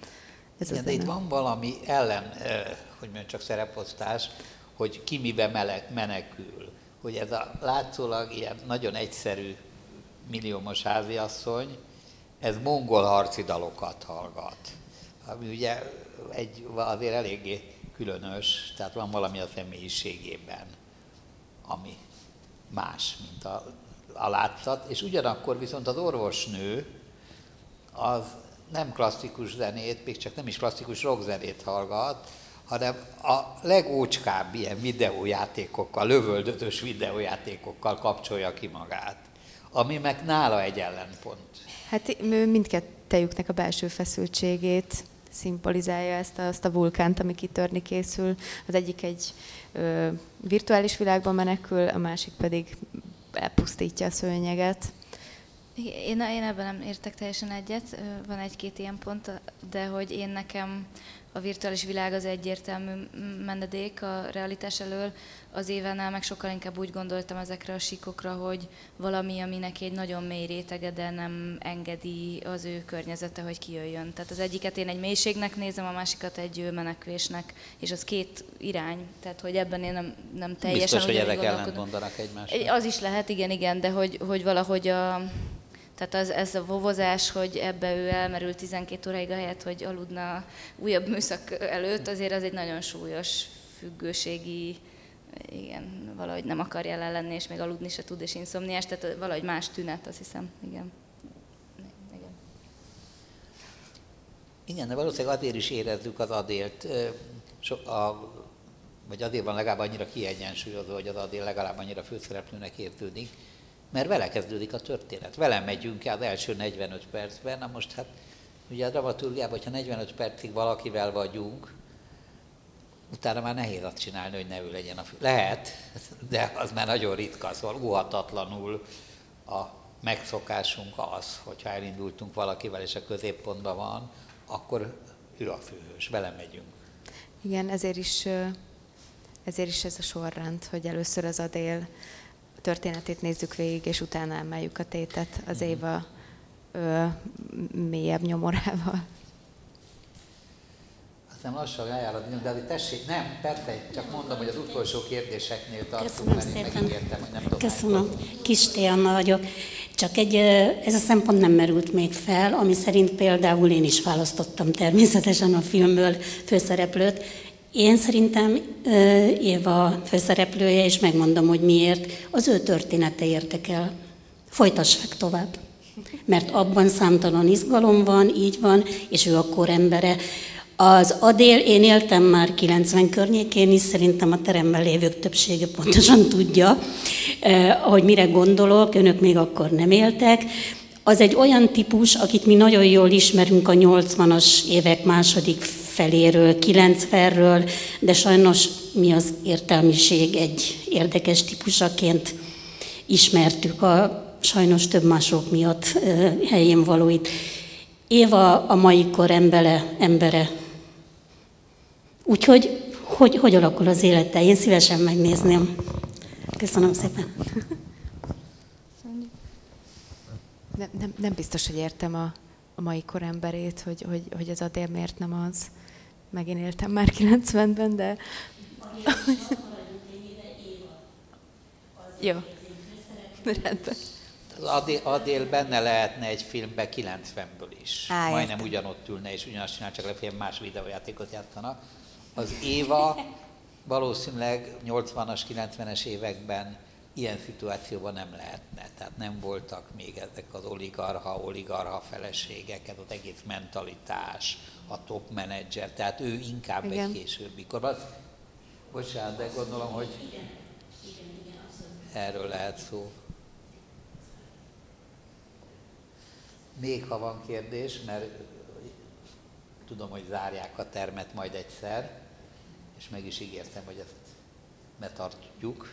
ez igen, a de itt van valami ellen, hogy mondjam, csak szereposztás, hogy ki mibe menekül. Hogy ez a látszólag ilyen nagyon egyszerű milliómos háziasszony, ez mongol harci dalokat hallgat. Ami ugye egy, azért eléggé különös, tehát van valami a személyiségében, ami más, mint a, a látszat, és ugyanakkor viszont az orvosnő az nem klasszikus zenét, még csak nem is klasszikus rockzenét hallgat, hanem a legócskább ilyen videójátékokkal, lövöldözős videójátékokkal kapcsolja ki magát, ami meg nála egy ellenpont. Hát mindkettejüknek a belső feszültségét szimbolizálja ezt a, azt a vulkánt, ami kitörni készül. Az egyik egy ö, virtuális világban menekül, a másik pedig elpusztítja a szőnyeget. Én, én ebben nem értek teljesen egyet, van egy-két ilyen pont, de hogy én nekem a virtuális világ az egyértelmű menedék a realitás elől, az Évánál meg sokkal inkább úgy gondoltam ezekre a síkokra, hogy valami, ami neki egy nagyon mély rétege, de nem engedi az ő környezete, hogy kijöjjön. Tehát az egyiket én egy mélységnek nézem, a másikat egy menekvésnek, és az két irány, tehát hogy ebben én nem, nem teljesen biztos, hogy ezek ellent mondanak egymásnak. Az is lehet, igen, igen, de hogy, hogy valahogy a... Tehát az, ez a vovozás, hogy ebbe ő elmerül tizenkét óráig ahelyett, hogy aludna újabb műszak előtt, azért az egy nagyon súlyos függőségi, igen, valahogy nem akar jelen lenni, és még aludni se tud, és inszomniás, tehát valahogy más tünet, azt hiszem, igen. igen. Igen, de valószínűleg azért is érezzük az Adélt, so, a, vagy Adélban legalább annyira kiegyensúlyozó, hogy az Adél legalább annyira főszereplőnek érződik, mert vele kezdődik a történet. Vele megyünk el az első negyvenöt percben, na most hát ugye a dramaturgiában, hogyha negyvenöt percig valakivel vagyunk, utána már nehéz azt csinálni, hogy ne ő legyen a fő. Lehet, de az már nagyon ritka, szóval óhatatlanul a megszokásunk az, hogyha elindultunk valakivel és a középpontban van, akkor ő a főhős, vele megyünk. Igen, ezért is, ezért is ez a sorrend, hogy először az Adél történetét nézzük végig, és utána emeljük a tétet az Éva ö, mélyebb nyomorával. Aztán lassan eljár a időnk, de azért tessék, nem, persze, csak mondom, hogy az utolsó kérdéseknél tartunk, Köszönöm mert én szépen. megígértem, hogy nem tudom. Köszönöm. Kis Anna vagyok. Csak egy, ez a szempont nem merült még fel, ami szerint például én is választottam természetesen a filmből főszereplőt. Én szerintem Éva főszereplője, és megmondom, hogy miért, az ő története érdekel. Folytassák tovább. Mert abban számtalan izgalom van, így van, és ő a korembere. Az Adél, én éltem már kilencven környékén is, szerintem a teremben lévők többsége pontosan tudja, eh, hogy mire gondolok, önök még akkor nem éltek. Az egy olyan típus, akit mi nagyon jól ismerünk a nyolcvanas évek második feléről, kilencvenről, de sajnos mi az értelmiség egy érdekes típusaként ismertük a sajnos több mások miatt eh, helyén valóit. Éva a mai kor embere, embere. Úgyhogy, hogy, hogy alakul az élete? Én szívesen megnézném. Köszönöm szépen. Nem, nem, nem biztos, hogy értem a, a mai kor emberét, hogy, hogy, hogy az Adél miért nem az. Meg én éltem már kilencvenben, de... Jó. Rendben. Az Adél, Adél benne lehetne egy filmben kilencvenből is. Á, majdnem értem. ugyanott ülne, és ugyanazt csinál, csak lefelé más videójátékot játszanak. Az Éva valószínűleg nyolcvanas, kilencvenes években ilyen szituációban nem lehetne. Tehát nem voltak még ezek az oligarha, oligarha feleségek, ez az egész mentalitás, a top menedzser, tehát ő inkább Igen. egy későbbi korban. Bocsánat, de gondolom, hogy erről lehet szó. Még ha van kérdés, mert tudom, hogy zárják a termet majd egyszer, és meg is ígértem, hogy ezt betartjuk.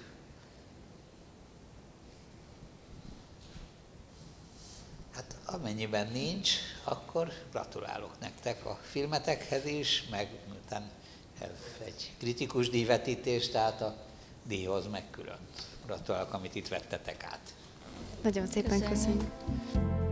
Hát amennyiben nincs, akkor gratulálok nektek a filmetekhez is, meg miután ez egy kritikus díjvetítés, tehát a díjhoz meg külön gratulálok, amit itt vettetek át. Nagyon szépen köszönjük. Köszönjük.